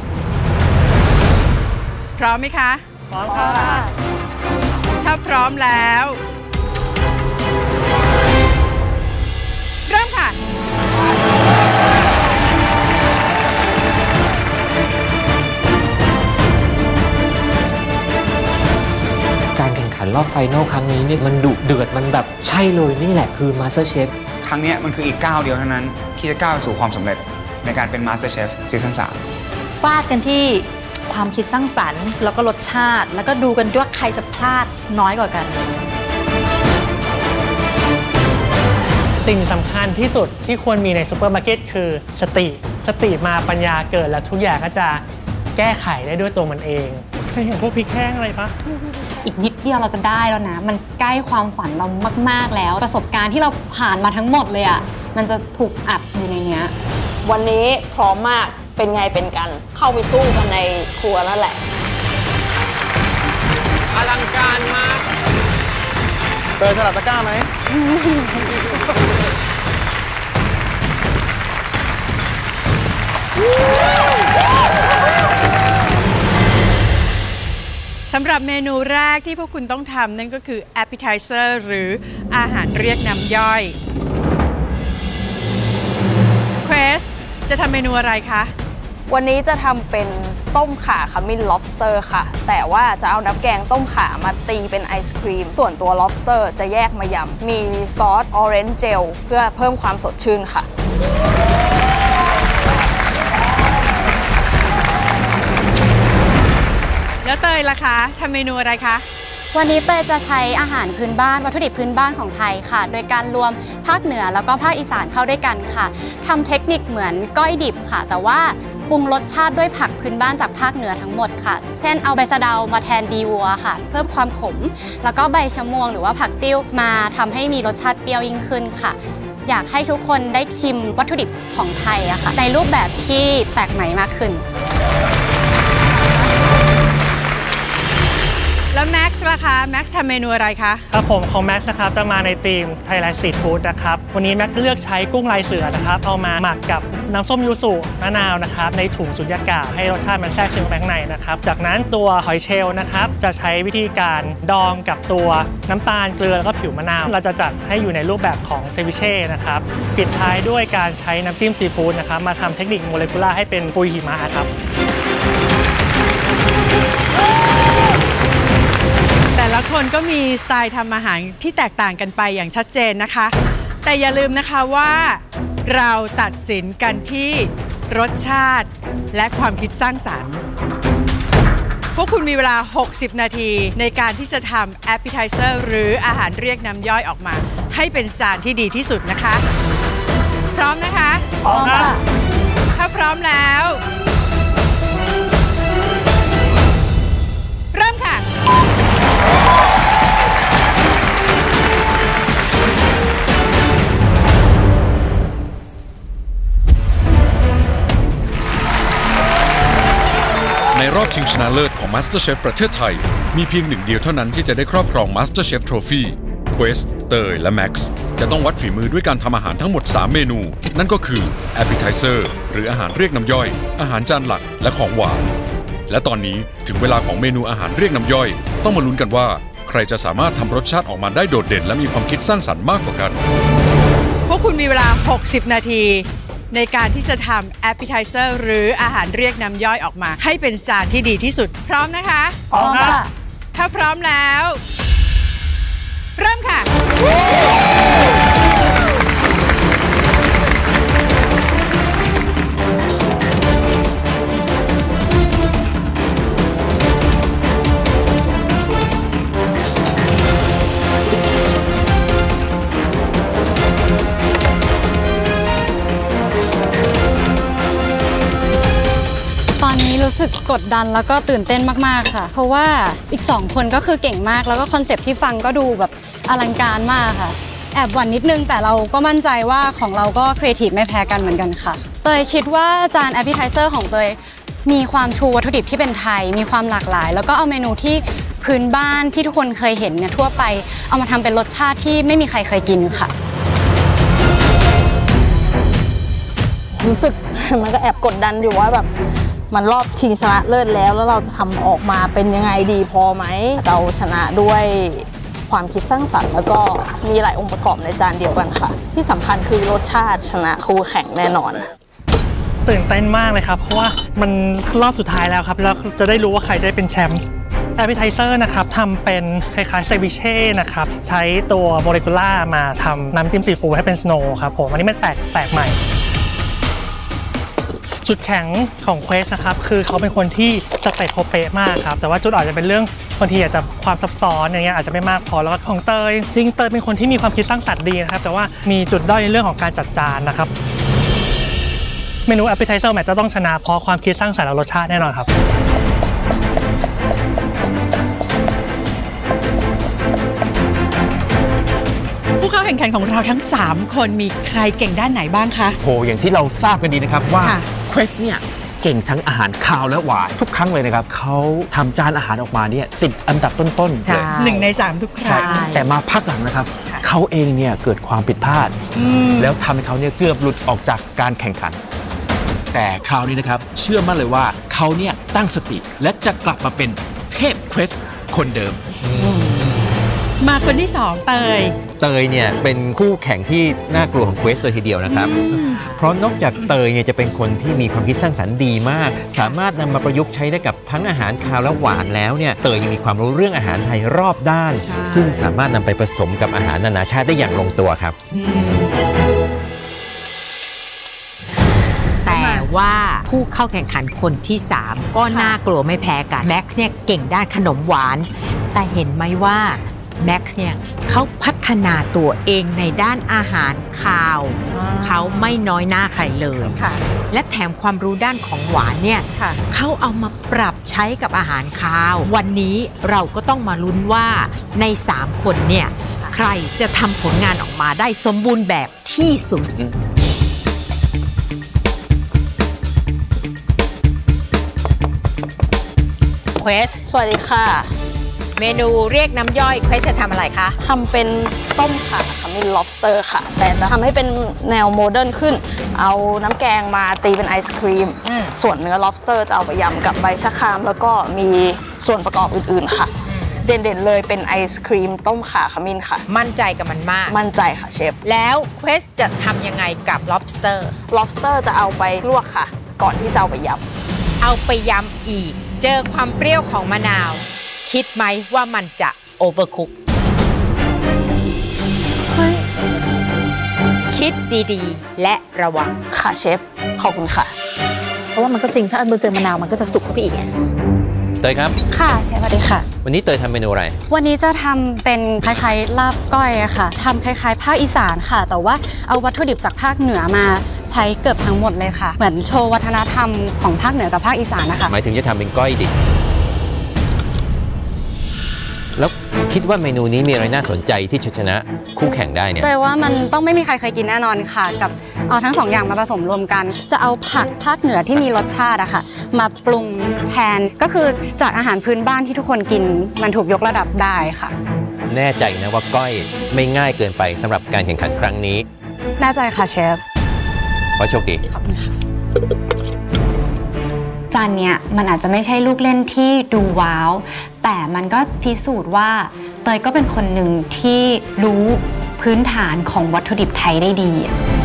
พร้อมไหมคะพร้อมค่ะถ้าพร้อมแล้วเริ่มค่ะการแข่งขันรอบไฟนอลครั้งนี้เนี่ยมันดุเดือดมันแบบใช่เลยนี่แหละคือ MasterChef ครั้งนี้มันคืออีกก้าวเดียวเท่านั้นที่จะก้าวสู่ความสำเร็จในการเป็น MasterChef ซีซั่นสามฟาดกันที่ความคิดสร้างสรรค์แล้วก็รสชาติแล้วก็ดูกันว่าใครจะพลาดน้อยกว่ากันสิ่งสำคัญที่สุดที่ควรมีในซูเปอร์มาร์เก็ตคือสติสติมาปัญญาเกิดแล้วทุกอย่างก็จะแก้ไขได้ด้วยตัวมันเองเคยเห็นพวกพริกแห้งอะไรปะอีกนิดเดียวเราจะได้แล้วนะมันใกล้ความฝันเรามากๆแล้วประสบการณ์ที่เราผ่านมาทั้งหมดเลยอ่ะมันจะถูกอัดอยู่ในเนี้ยวันนี้พร้อมมากเป็นไงเป็นกันเข้าไปสู้กันในครัวนั่นแหละอลังการมากเตยสลับตะกร้าไหมสำหรับเมนูแรกที่พวกคุณต้องทำนั่นก็คือ appetizer หรืออาหารเรียกน้ำย่อย Quest จะทำเมนูอะไรคะวันนี้จะทำเป็นต้มข่าขมิ้น lobster ค่ะแต่ว่าจะเอาน้ำแกงต้มข่ามาตีเป็นไอศครีมส่วนตัว lobster จะแยกมายำมีซอส orange gel เพื่อเพิ่มความสดชื่นค่ะแล้วเตยล่ะคะทำเมนูอะไรคะวันนี้เตยจะใช้อาหารพื้นบ้านวัตถุดิบพื้นบ้านของไทยค่ะโดยการรวมภาคเหนือแล้วก็ภาคอีสานเข้าด้วยกันค่ะทำเทคนิคเหมือนก้อยดิบค่ะแต่ว่าปรุงรสชาติด้วยผักพื้นบ้านจากภาคเหนือทั้งหมดค่ะเช่นเอาใบสะเดามาแทนดีวัวค่ะเพิ่มความขมแล้วก็ใบชะมวงหรือว่าผักติ้วมาทำให้มีรสชาติเปรี้ยวยิ่งขึ้นค่ะอยากให้ทุกคนได้ชิมวัตถุดิบของไทยอะค่ะในรูปแบบที่แปลกใหม่มากขึ้นแล้วแม็กซ์ล่ะคะแม็กซ์ทำเมนูอะไรคะครับผมของแม็กซ์นะครับจะมาในธีม Thailand Street Food นะครับวันนี้แม็กซ์เลือกใช้กุ้งลายเสือนะครับเอามาหมักกับน้ำส้มยูสุมะนาวนะครับในถุงสุญญากาศให้รสชาติมันแทรกซึมไปข้างในนะครับจากนั้นตัวหอยเชลล์นะครับจะใช้วิธีการดองกับตัวน้ำตาลเกลือแล้วก็ผิวมะนาวเราจะจัดให้อยู่ในรูปแบบของเซวิเช่นะครับปิดท้ายด้วยการใช้น้ำจิ้มซีฟู้ดนะครับมาทำเทคนิคโมเลกุลาร์ให้เป็นปุยหิมะครับแต่ละคนก็มีสไตล์ทำอาหารที่แตกต่างกันไปอย่างชัดเจนนะคะแต่อย่าลืมนะคะว่าเราตัดสินกันที่รสชาติและความคิดสร้างสรรค์พวกคุณมีเวลาหกสิบนาทีในการที่จะทำ appetizer หรืออาหารเรียกน้ำย่อยออกมาให้เป็นจานที่ดีที่สุดนะคะพร้อมนะคะพร้อมค่ะถ้าพร้อมแล้วเริ่มค่ะในรอบชิงชนะเลิศของ MasterChef ประเทศไทยมีเพียงหนึ่งเดียวเท่านั้นที่จะได้ครอบครอง MasterChef Trophy Quest เตยและ Max จะต้องวัดฝีมือด้วยการทำอาหารทั้งหมดสามเมนูนั่นก็คือ Appetizer หรืออาหารเรียกน้ำย่อยอาหารจานหลักและของหวานและตอนนี้ถึงเวลาของเมนูอาหารเรียกน้ำย่อยต้องมาลุ้นกันว่าใครจะสามารถทำรสชาติออกมาได้โดดเด่นและมีความคิดสร้างสรรค์มากกว่ากันพวกคุณมีเวลาหกสิบนาทีในการที่จะทำ appetizer หรืออาหารเรียกน้ำย่อยออกมาให้เป็นจานที่ดีที่สุดพร้อมนะคะพร้อมค่ะถ้าพร้อมแล้วเริ่มค่ะตอนนี้รู้สึกกดดันแล้วก็ตื่นเต้นมากๆค่ะเพราะว่าอีกสองคนก็คือเก่งมากแล้วก็คอนเซปต์ที่ฟังก็ดูแบบอลังการมากค่ะแอบหวั่นนิดนึงแต่เราก็มั่นใจว่าของเราก็ครีเอทีฟไม่แพ้กันเหมือนกันค่ะเตยคิดว่าจาน Appetizer ของเตยมีความชูวัตถุดิบที่เป็นไทยมีความหลากหลายแล้วก็เอาเมนูที่พื้นบ้านที่ทุกคนเคยเห็นเนี่ยทั่วไปเอามาทำเป็นรสชาติที่ไม่มีใครเคยกินค่ะรู้สึกมันก็แอบกดดันอยู่ว่าแบบมันรอบชิงชนะเลิศแล้วแล้วเราจะทำออกมาเป็นยังไงดีพอไหมจะเอาชนะด้วยความคิดสร้างสรรค์แล้วก็มีหลายองค์ประกอบในจานเดียวกันค่ะที่สำคัญคือรสชาติชนะคู่แข่งแน่นอนตื่นเต้นมากเลยครับเพราะว่ามันรอบสุดท้ายแล้วครับแล้วจะได้รู้ว่าใครได้เป็นแชมป์ Appetizer นะครับทำเป็นคล้ายๆเซวิเช่นะครับใช้ตัวโมเลกุล่ามาทำน้ำจิ้มซีฟู้ดให้เป็นสโนว์ครับผมอันนี้มันแปลกแปลกใหม่จุดแข็งของ Quest นะครับคือเขาเป็นคนที่สเปคเขาเป๊ะมากครับแต่ว่าจุดอ่อนจะเป็นเรื่องบางทีอาจจะความซับซ้อนอย่างเงี้ยอาจจะไม่มากพอแล้วก็ของเตยจริงเตยเป็นคนที่มีความคิดสร้างสรรค์ดีนะครับแต่ว่ามีจุดด้อยในเรื่องของการจัดจานนะครับเมนู Appetizer แมทจะต้องชนะเพราะความคิดสร้างสรรค์และรสชาติแน่นอนครับผู้เข้าแข่งขันของเราทั้งสามคนมีใครเก่งด้านไหนบ้างคะโหอย่างที่เราทราบกันดีนะครับว่า Quest เนี่ยเก่งทั้งอาหารคาวและหวานทุกครั้งเลยนะครับเขาทำจานอาหารออกมาเนี่ยติดอันดับต้นๆเลยหนึ่งในสามทุกครั้งแต่มาพักหลังนะครับเขาเองเนี่ยเกิดความผิดพลาดแล้วทำให้เขาเนี่ยเกือบหลุดออกจากการแข่งขันแต่คราวนี้นะครับเชื่อมั่นเลยว่าเขาเนี่ยตั้งสติและจะกลับมาเป็นเทพ Quest คนเดิมมาคนที่สองเตยเตยเนี่ยเป็นคู่แข่งที่น่ากลัวของ Quest เลยทีเดียวนะครับเพราะนอกจากเตยเนี่ยจะเป็นคนที่มีความคิดสร้างสรรค์ดีมากสามารถนำมาประยุกต์ใช้ได้กับทั้งอาหารคาวและหวานแล้วเนี่ยเตยยังมีความรู้เรื่องอาหารไทยรอบด้านซึ่งสามารถนำไปผสมกับอาหารนานาชาติได้อย่างลงตัวครับแต่ว่าผู้เข้าแข่งขันคนที่สามก็น่ากลัวไม่แพ้กันแม็กซ์เนี่ยเก่งด้านขนมหวานแต่เห็นไหมว่าแม็กซ์เนี่ยเขาพัฒนาตัวเองในด้านอาหารคาวเขาไม่น้อยหน้าใครเลยและแถมความรู้ด้านของหวานเนี่ยเขาเอามาปรับใช้กับอาหารคาววันนี้เราก็ต้องมาลุ้นว่าในสามคนเนี่ยใครจะทำผลงานออกมาได้สมบูรณ์แบบที่สุดQuest สวัสดีค่ะเมนูเรียกน้ำย่อย Quest จะทำอะไรคะทำเป็นต้มข่าขมิ้น lobster ค่ะแต่จะทำให้เป็นแนวโมเดิร์นขึ้นเอาน้ำแกงมาตีเป็นไอศครีมส่วนเนื้อ lobster จะเอาไปยำกับใบชะครามแล้วก็มีส่วนประกอบอื่นๆค่ะเด่นๆเลยเป็นไอศครีมต้มข่าขมิ้นค่ะมั่นใจกับมันมากมั่นใจค่ะเชฟแล้ว Quest จะทำยังไงกับ lobster lobster จะเอาไปลวกค่ะก่อนที่จะเอาไปยำเอาไปยำอีกเจอความเปรี้ยวของมะนาวคิดไหมว่ามันจะโอเวอร์คุกคิดดีๆและระวังค่ะเชฟขอบคุณค่ะเพราะว่ามันก็จริงถ้าเจอมะนาวมันก็จะสุกเข้าไปอีกเตยครับค่ะเชฟสวัสดีค่ะวันนี้เตยทำเมนูอะไรวันนี้จะทำเป็นคล้ายๆลาบก้อยอะค่ะทำคล้ายๆภาคอีสานค่ะแต่ว่าเอาวัตถุดิบจากภาคเหนือมาใช้เกือบทั้งหมดเลยค่ะเหมือนโชว์วัฒนธรรมของภาคเหนือกับภาคอีสานนะคะหมายถึงจะทำเป็นก้อยดิบแล้วคิดว่าเมนูนี้มีอะไรน่าสนใจที่จะชนะคู่แข่งได้เนี่ยแต่ว่ามันต้องไม่มีใครเคยกินแน่นอนค่ะกับเอาทั้งสองอย่างมาผสมรวมกันจะเอาผักภาคเหนือที่มีรสชาติอะค่ะมาปรุงแทนก็คือจากอาหารพื้นบ้านที่ทุกคนกินมันถูกยกระดับได้ค่ะแน่ใจนะว่าก้อยไม่ง่ายเกินไปสำหรับการแข่งขันครั้งนี้แน่ใจค่ะเชฟขอโชคดีขอบคุณค่ะจานเนี้ยมันอาจจะไม่ใช่ลูกเล่นที่ดูว้าวแต่มันก็พิสูจน์ว่าเตยก็เป็นคนหนึ่งที่รู้พื้นฐานของวัตถุดิบไทยได้ดี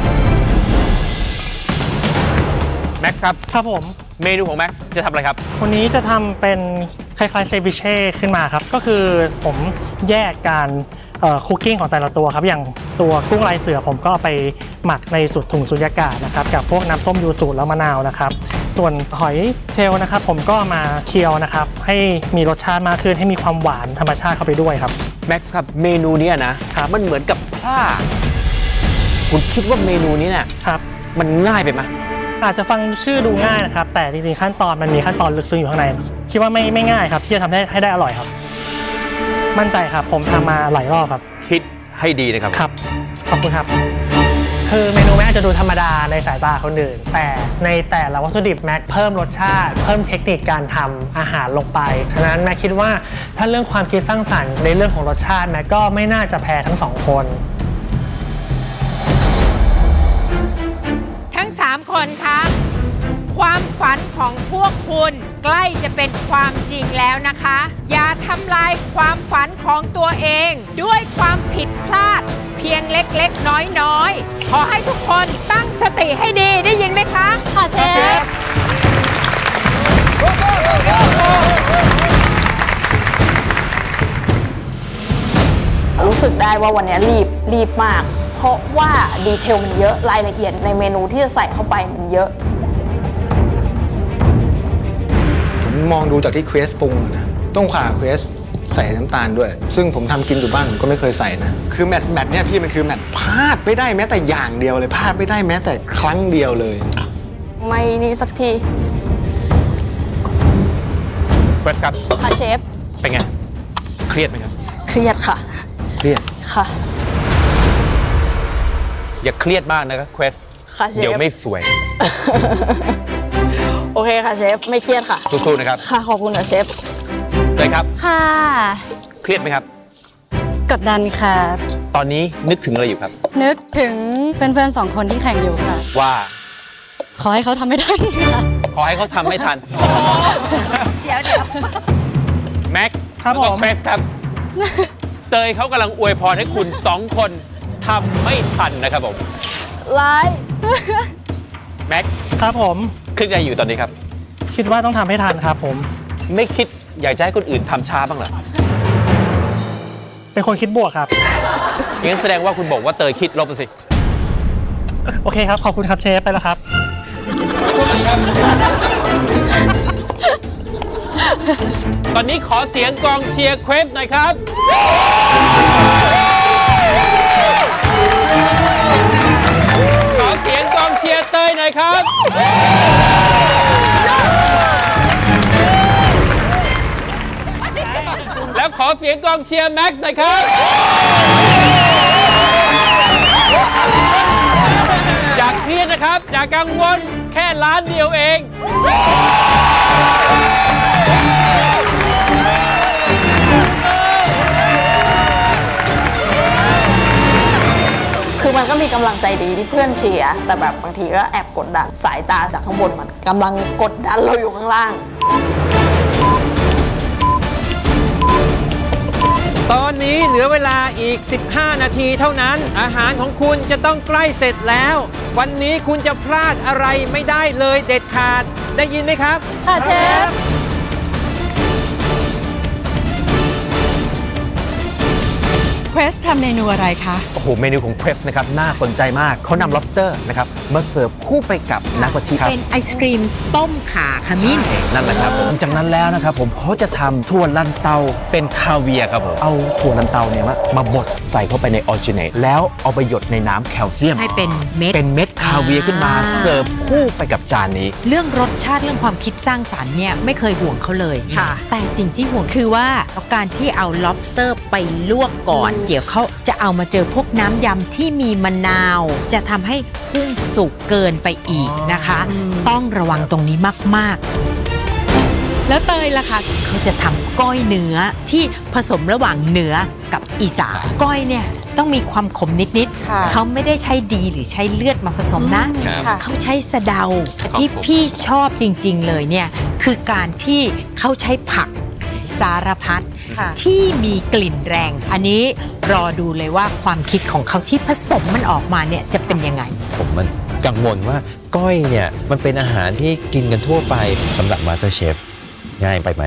แม็กครับครับผมเมนูของแม็กจะทำอะไรครับวันนี้จะทำเป็นคล้ายๆเซฟิเช่ขึ้นมาครับก็คือผมแยกการคุกกิ้งของแต่ละตัวครับอย่างตัวกุ้งลายเสือผมก็ไปหมักในสูตรถุงสุญญากาศนะครับกับพวกน้ำส้มยูสุแล้วมะนาวนะครับส่วนหอยเชลล์นะครับผมก็มาเคี่ยวนะครับให้มีรสชาติมากขึ้นให้มีความหวานธรรมชาติเข้าไปด้วยครับแม็กซ์ครับเมนูนี้นะครับมันเหมือนกับผ้าคุณคิดว่าเมนูนี้เนี่ยครับมันง่ายไปไหมอาจจะฟังชื่อดูง่ายนะครับแต่จริงๆขั้นตอนมันมีขั้นตอนลึกซึ้งอยู่ข้างในคิดว่าไม่ไม่ง่ายครับที่จะทำให้ให้ได้อร่อยครับมั่นใจครับผมทำมาหลายรอบครับคิดให้ดีนะครับครับขอบคุณครับคือเมนูแม็กจะดูธรรมดาในสายตาคนอื่นแต่ในแต่ละวัตถุดิบแม็กเพิ่มรสชาติเพิ่มเทคนิคการทำอาหารลงไปฉะนั้นแม็กคิดว่าถ้าเรื่องความคิดสร้างสรรค์ในเรื่องของรสชาติแม็กก็ไม่น่าจะแพ้ทั้งสองคนทั้งสามคนคะความฝันของพวกคุณใกล้จะเป็นความจริงแล้วนะคะอย่าทำลายความฝันของตัวเองด้วยความผิดพลาดเพียงเล็กๆน้อยๆขอให้ทุกคนตั้งสติให้ดีได้ยินไหมคะค่ะเชฟรู้สึกได้ว่าวันนี้รีบรีบมากเพราะว่าดีเทลมันเยอะรายละเอียดในเมนูที่จะใส่เข้าไปมันเยอะมองดูจากที่เควสปรุงนะต้องผ่าเควสใส่น้ำตาลด้วยซึ่งผมทำกินอยู่บ้านผมก็ไม่เคยใส่นะคือแมทแมทเนี่ยพี่มันคือแมทพลาดไม่ได้แม้แต่อย่างเดียวเลยพลาดไม่ได้แม้แต่ครั้งเดียวเลยไม่นี่สักทีเควสครับค่ะเชฟเป็นไงเครียดไหมครับเครียดค่ะเครียดค่ะอย่าเครียดมากนะครับเควสเดี๋ยวไม่สวยโอเคค่ะเชฟไม่เครียดค่ะสู้ๆนะครับค่ะขอบคุณค่ะเชฟเลยครับค่ะเครียดไหมครับกดดันค่ะตอนนี้นึกถึงอะไรอยู่ครับนึกถึงเพื่อนๆสองคนที่แข่งอยู่ค่ะว่าขอให้เขาทำไม่ทันค่ะขอให้เขาทำไม่ทันเดี๋ยวเดี๋ยวแม็กครับผมเฟสครับเตยเขากำลังอวยพรให้คุณสองคนทำไม่ทันนะครับผมไลแม็กครับผมคิดอะไรอยู่ตอนนี้ครับคิดว่าต้องทำให้ทันครับผมไม่คิดอยากจะให้คนอื่นทำช้าบ้างเหรอเป็นคนคิดบวกครับงั้นแสดงว่าคุณบอกว่าเตยคิดลบสิโอเคครับขอบคุณครับเชฟไปแล้วครับตอนนี้ขอเสียงกองเชียร์เควฟหน่อยครับขอเสียงกองเชียร์เตยหน่อยครับแล้วขอเสียงกองเชียร์แม็กซ์หน่อยครับอย่าเครียดนะครับอย่ากังวลแค่ล้านเดียวเองคือมันก็มีกำลังใจดีที่เพื่อนเชียร์แต่แบบบางทีก็แอบกดดันสายตาจากข้างบนมันกำลังกดดันเราอยู่ข้างล่างตอนนี้เหลือเวลาอีกสิบห้านาทีเท่านั้นอาหารของคุณจะต้องใกล้เสร็จแล้ววันนี้คุณจะพลาดอะไรไม่ได้เลยเด็ดขาดได้ยินไหมครับค่ะเชฟเคว Quest ทำเมนูอะไรคะโอ้โหเมนูของ Quest นะครับน่าสนใจมากเขานำ lobster นะครับมาเสิร์ฟคู่ไปกับน้ำกะทิครับเป็นไอศกรีมต้มข่าขมิ้นนั่นแหละครับผมจากนั้นแล้วนะครับผมเขาจะทำถั่วลันเตาเป็นคาเวียร์ครับผมเอาถั่วลันเตาเนี่ยมาบดใส่เข้าไปในออริจิเนตแล้วเอาไปหยดในน้ำแคลเซียมให้เป็นเม็ดเป็นเม็ดคาเวียร์ขึ้นมาเสิร์ฟคู่ไปกับจานนี้เรื่องรสชาติเรื่องความคิดสร้างสรรค์เนี่ยไม่เคยห่วงเขาเลยแต่สิ่งที่ห่วงคือว่าการที่เอา lobster ไปลวกก่อนเดี๋ยวเขาจะเอามาเจอพวกน้ำยำที่มีมะนาวจะทำให้กุ้งสุกเกินไปอีกนะคะต้องระวังตรงนี้มากๆแล้วเตยล่ะคะเขาจะทำก้อยเนื้อที่ผสมระหว่างเหนือกับอีสานก้อยเนี่ยต้องมีความขมนิดๆเขาไม่ได้ใช้ดีหรือใช้เลือดมาผสมนะเขาใช้สะเดาที่พี่ชอบจริงๆเลยเนี่ยคือการที่เขาใช้ผักสารพัดที่มีกลิ่นแรงอันนี้รอดูเลยว่าความคิดของเขาที่ผสมมันออกมาเนี่ยจะเป็นยังไงผมมันกังวลว่าก้อยเนี่ยมันเป็นอาหารที่กินกันทั่วไปสำหรับ MasterChef ง่ายไปไหม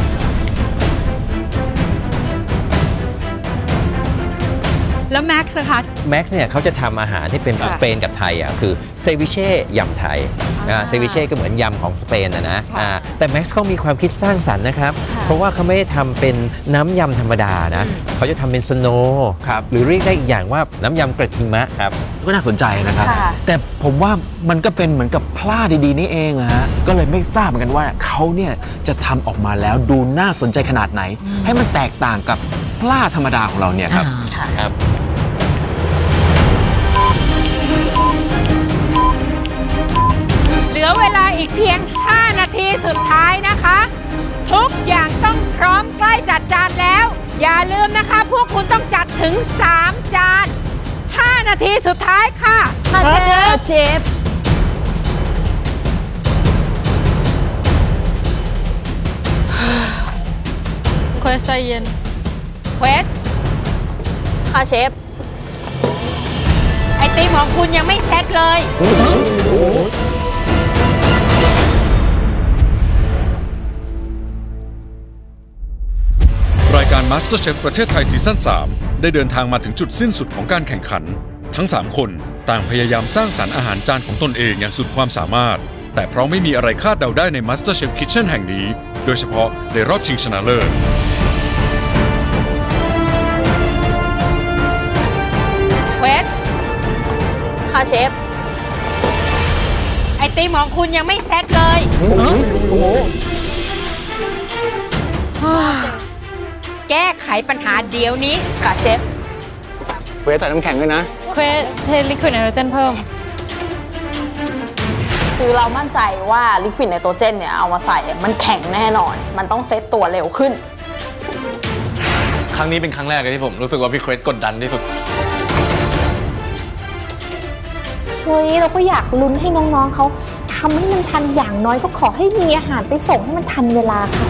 แล้วแม็กซ์คะแม็กซ์เนี่ยเขาจะทำอาหารที่เป็นสเปนกับไทยอ่ะคือเซวิเช่ยำไทยเซวิเช่ก็เหมือนยำของสเปนนะนะแต่แม็กซ์เขามีความคิดสร้างสรรค์นะครับเพราะว่าเขาไม่ได้ทำเป็นน้ำยำธรรมดานะเขาจะทำเป็นสโนว์หรือเรียกได้อีกอย่างว่าน้ำยำกระทิมะครับก็น่าสนใจนะครับแต่ผมว่ามันก็เป็นเหมือนกับพลาดดีๆนี่เองอะฮะก็เลยไม่ทราบเหมือนกันว่าเขาเนี่ยจะทำออกมาแล้วดูน่าสนใจขนาดไหนให้มันแตกต่างกับพลาดธรรมดาของเราเนี่ยครับครับเหลือเวลาอีกเพียงห้านาทีสุดท้ายนะคะทุกอย่างต้องพร้อมใกล้จัดจานแล้วอย่าลืมนะคะพวกคุณต้องจัดถึงสามจานห้านาทีสุดท้ายค่ะค่ะเชฟเชฟเควสใจเย็นเควสค่ะเชฟไอติมของคุณยังไม่เซ็ตเลยรายการ MasterChef ประเทศไทยซีซั่นสามได้เดินทางมาถึงจุดสิ้นสุดของการแข่งขันทั้งสามคนต่างพยายามสร้างสรรค์อาหารจานของตนเองอย่างสุดความสามารถแต่เพราะไม่มีอะไรคาดเดาได้ใน MasterChef Kitchen แห่งนี้โดยเฉพาะในรอบชิงชนะเลิศเควสค่ะเชฟไอติมของคุณยังไม่เซ็ตเลยแก้ไขปัญหาเดี๋ยวนี้ค่ะเชฟเควสใส่น้ำแข็งด้วยนะเควสเทลิควิดไนโตรเจนเพิ่มคือเรามั่นใจว่าลิควิดไนโตรเจนเนี่ยเอามาใส่มันแข็งแน่นอนมันต้องเซตตัวเร็วขึ้นครั้งนี้เป็นครั้งแรกเลยที่ผมรู้สึกว่าพี่เควสกดดันที่สุดวันนี้เราก็อยากลุ้นให้น้องๆเขาทำให้มันทันอย่างน้อยก็ขอให้มีอาหารไปส่งให้มันทันเวลาค่ะ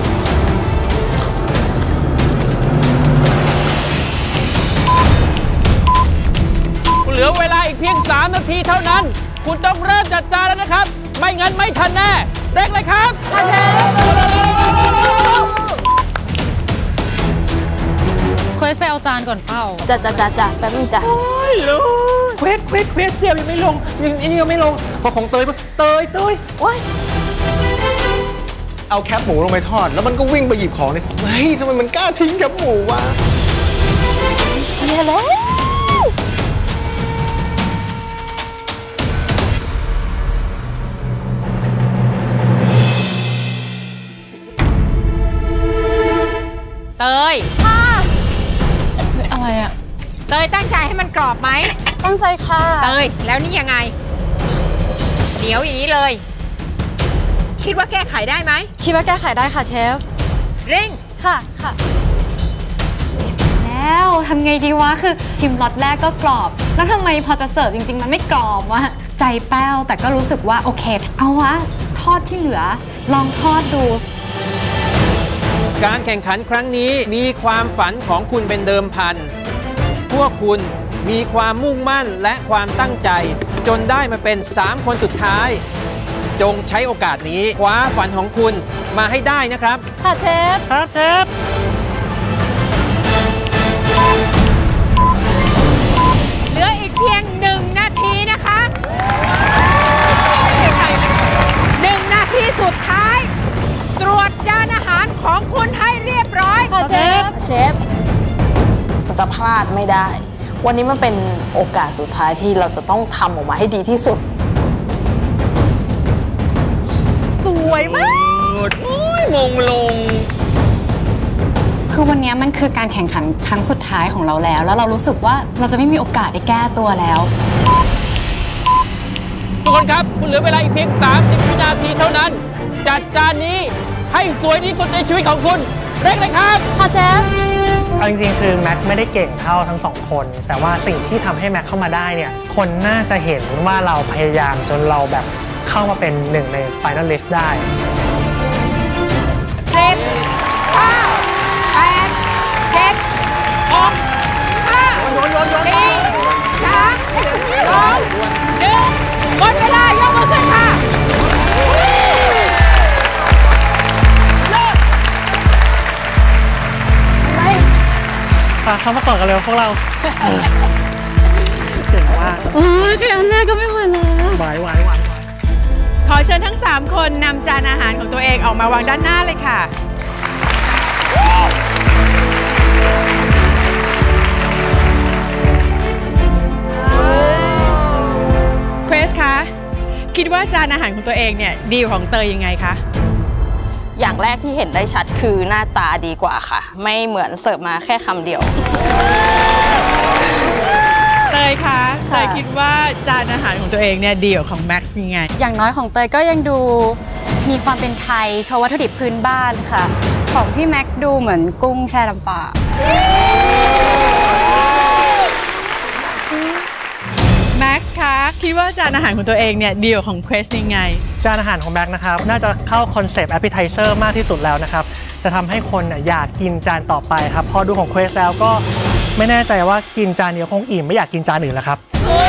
เหลือเวลาอีกเพียงสามนาทีเท่านั้นคุณต้องเริ่มจัดจานแล้วนะครับไม่งั้นไม่ทันแน่เร่งเลยครับเควสไปเอาจานก่อนเปล่าจ้ะจ้ะจ้ะจ้ะแป๊บนึงจ้ะโอ้ยลูกเควสเควสเควสเจียวยังไม่ลงยังนี่ยังไม่ลงพอของเตยเตยเตยโอ้ยเอาแคปหมูลงไปทอดแล้วมันก็วิ่งไปหยิบของเลยเฮ้ยทำไมมันกล้าทิ้งแคปหมูวะเชียร์แล้วเตยอะไรอะเตยตั้งใจให้มันกรอบไหมตั้งใจค่ะเตยแล้วนี่ยังไงเหนียวอย่างนี้เลยคิดว่าแก้ไขได้ไหมคิดว่าแก้ไขได้ค่ะเชฟเร่งค่ะค่ะแล้วทำไงดีวะคือชิมล็อตแรกก็กรอบแล้วทำไมพอจะเสิร์ฟจริงๆมันไม่กรอบวะใจแป้วแต่ก็รู้สึกว่าโอเคเอาวะทอดที่เหลือลองทอดดูการแข่งขันครั้งนี้มีความฝันของคุณเป็นเดิมพันพวกคุณมีความมุ่งมั่นและความตั้งใจจนได้มาเป็นสามคนสุดท้ายจงใช้โอกาสนี้คว้าฝันของคุณมาให้ได้นะครับค่ะเชฟครับเชฟไม่ได้วันนี้มันเป็นโอกาสสุดท้ายที่เราจะต้องทำออกมาให้ดีที่สุดสวยมากโอ้ยมงลงคือวันนี้มันคือการแข่งขันครั้งสุดท้ายของเราแล้วแล้วเรารู้สึกว่าเราจะไม่มีโอกาสได้แก้ตัวแล้วทุกคนครับคุณเหลือเวลาอีกเพียงสามสิบวินาทีเท่านั้นจัดจานนี้ให้สวยที่สุดในชีวิตของคุณเร่งเลยครับค่ะเชฟเอาจริงๆคือแม็กไม่ได้เก่งเท่าทั้งสองคนแต่ว่าสิ่งที่ทำให้แม็กเข้ามาได้เนี่ยคนน่าจะเห็นว่าเราพยายามจนเราแบบเข้ามาเป็นหนึ่งในไฟนอลลิสต์ได้สิบเก้าแปดเจ็ดหกห้าสี่สามสองหนึ่งหมดเวลายกมือขึ้นค่ะพาเข้ามาก่อนกันเลยพวกเราเก่งมากโอ้ยแค่อันแรกก็ไม่ไหวแล้วไหวไหวไหวขอเชิญทั้งสามคนนำจานอาหารของตัวเองออกมาวางด้านหน้าเลยค่ะเควสคะคิดว่าจานอาหารของตัวเองเนี่ยดีกว่าของเตยยังไงคะอย่างแรกที่เห็นได้ชัดคือหน้าตาดีกว่าค่ะไม่เหมือนเสิร์ฟมาแค่คำเดียวเตยคะเตยคิดว่าจานอาหารของตัวเองเนี่ยดีกว่าของแม็กซ์ยังไงอย่างน้อยของเตยก็ยังดูมีความเป็นไทยโชว์วัตถุดิบพื้นบ้านค่ะของพี่แม็กดูเหมือนกุ้งแช่น้ำปลาแม็กซ์คะคิดว่าจานอาหารของตัวเองเนี่ยดีกว่าของเควสยังไงจานอาหารของแม็กนะครับน่าจะเข้าคอนเซปต์แอปเปิลไทเซอร์มากที่สุดแล้วนะครับจะทำให้คนอยากกินจานต่อไปครับพอดูของเควสแล้วก็ไม่แน่ใจว่ากินจานเดียวคงอิ่มไม่อยากกินจานอื่นแล้วครับ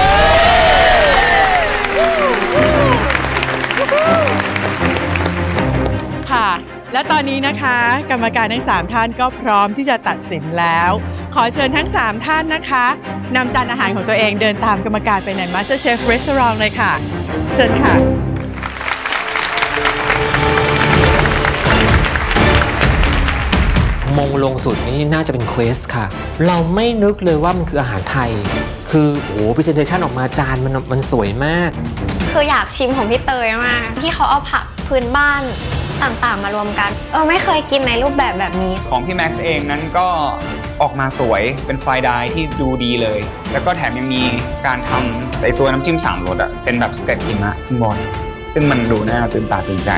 ค่ะและตอนนี้นะคะกรรมการทั้งสามท่านก็พร้อมที่จะตัดสินแล้วขอเชิญทั้งสามท่านนะคะนำจานอาหารของตัวเองเดินตามกรรมการไปใน MasterChef Restaurant เลยค่ะเชิญค่ะมงลงสุดนี่น่าจะเป็นเควสค่ะเราไม่นึกเลยว่ามันคืออาหารไทยคือโอ้พรีเซนเทชันออกมาจานมันมันสวยมากคืออยากชิมของพี่เตยมากที่เขาเอาผักพื้นบ้านต่างๆมารวมกันเออไม่เคยกินในรูปแบบแบบนี้ของพี่แม็กซ์เองนั้นก็ออกมาสวยเป็นไฟน์ไดน์ที่ดูดีเลยแล้วก็แถมยังมีการทำในตัวน้ำจิ้มสามรสอ่ะเป็นแบบสเต็ปหิมะข้างบนซึ่งมันดูน่าตื่นตาตื่นใจ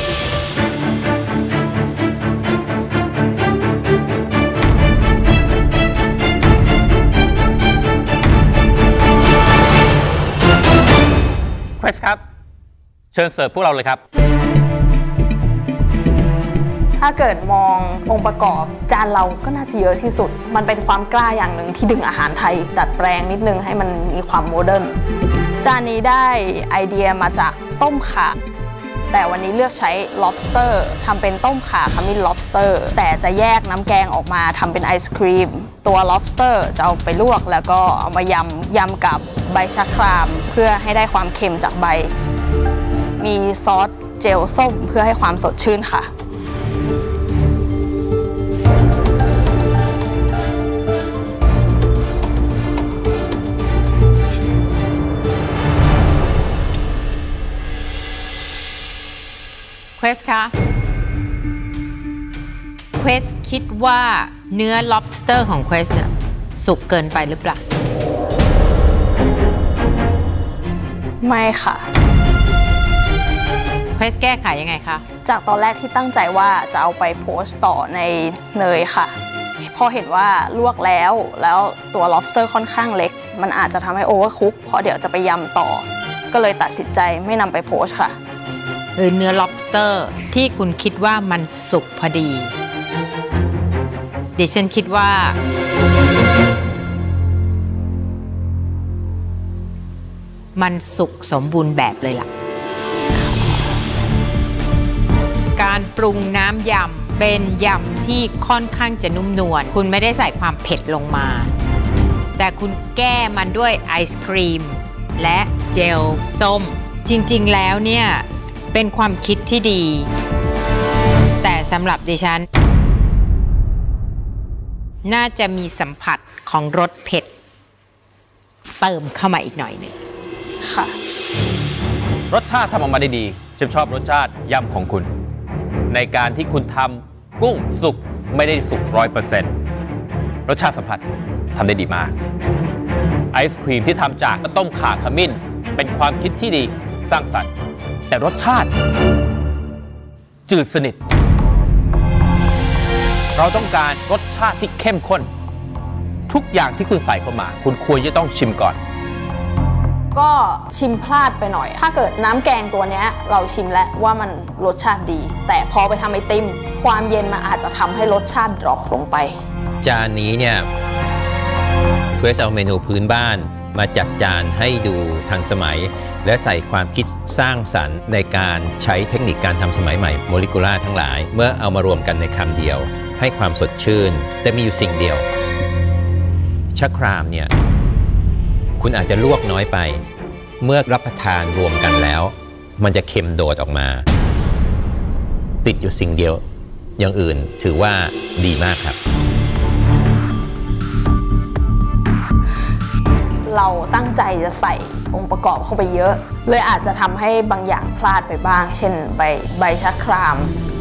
เควสครับเชิญเสิร์ฟพวกเราเลยครับถ้าเกิดมององค์ประกอบจานเราก็น่าจะเยอะที่สุดมันเป็นความกล้าอย่างหนึ่งที่ดึงอาหารไทยดัดแปลงนิดนึงให้มันมีความโมเดิร์นจานนี้ได้ไอเดียมาจากต้มข่าแต่วันนี้เลือกใช้ lobster ทำเป็นต้มข่าขมิ้น lobster แต่จะแยกน้ำแกงออกมาทำเป็นไอศครีมตัว lobster จะเอาไปลวกแล้วก็เอามายำยำกับใบชะครามเพื่อให้ได้ความเค็มจากใบมีซอสเจลส้มเพื่อให้ความสดชื่นค่ะเควสคะเควสคิดว่าเนื้อ lobster ของเควสเนี่ยสุกเกินไปหรือเปล่าไม่ค่ะเควสแก้ไขยังไงคะจากตอนแรกที่ตั้งใจว่าจะเอาไปโพสต์ต่อในเนยค่ะพอเห็นว่าลวกแล้วแล้วตัว lobster ค่อนข้างเล็กมันอาจจะทำให้โอเวอร์คุกเพราะเดี๋ยวจะไปยำต่อก็เลยตัดสินใจไม่นำไปโพสต์ค่ะหรือเนื้อ lobster ที่คุณคิดว่ามันสุกพอดีดิฉันคิดว่ามันสุกสมบูรณ์แบบเลยล่ะการปรุงน้ำยำเป็นยำที่ค่อนข้างจะนุ่มนวลคุณไม่ได้ใส่ความเผ็ดลงมาแต่คุณแก้มันด้วยไอศกรีมและเจลส้มจริงๆแล้วเนี่ยเป็นความคิดที่ดีแต่สำหรับดิฉันน่าจะมีสัมผัสขของรสเผ็ดเติมเข้ามาอีกหน่อยหนึ่งค่ะรสชาติทำออกมาได้ดีฉันชอบรสชาติยำของคุณในการที่คุณทำกุ้งสุกไม่ได้สุกร้อยเปอร์เซ็นต์รสชาติสัมผัสทำได้ดีมากไอศครีมที่ทำจากต้มข่าขมิ้นเป็นความคิดที่ดีสร้างสรรค์แต่รสชาติจืดสนิทเราต้องการรสชาติที่เข้มข้นทุกอย่างที่คุณใส่เข้ามาคุณควรจะต้องชิมก่อนก็ชิมพลาดไปหน่อยถ้าเกิดน้ำแกงตัวนี้เราชิมแล้วว่ามันรสชาติดีแต่พอไปทำไอติมความเย็นมันอาจจะทำให้รสชาติดรอปลงไปจานนี้เนี่ยเควสเอาเมนูพื้นบ้านมาจัดจานให้ดูทันสมัยและใส่ความคิดสร้างสรรค์ในการใช้เทคนิคการทำสมัยใหม่โมเลกุลาร์ทั้งหลายเมื่อเอามารวมกันในคำเดียวให้ความสดชื่นแต่มีอยู่สิ่งเดียวชะครามเนี่ยคุณอาจจะลวกน้อยไปเมื่อรับประทานรวมกันแล้วมันจะเค็มโดดออกมาติดอยู่สิ่งเดียวอย่างอื่นถือว่าดีมากครับเราตั้งใจจะใส่องค์ประกอบเข้าไปเยอะเลยอาจจะทำให้บางอย่างพลาดไปบ้างเช่นใบใบชะคราม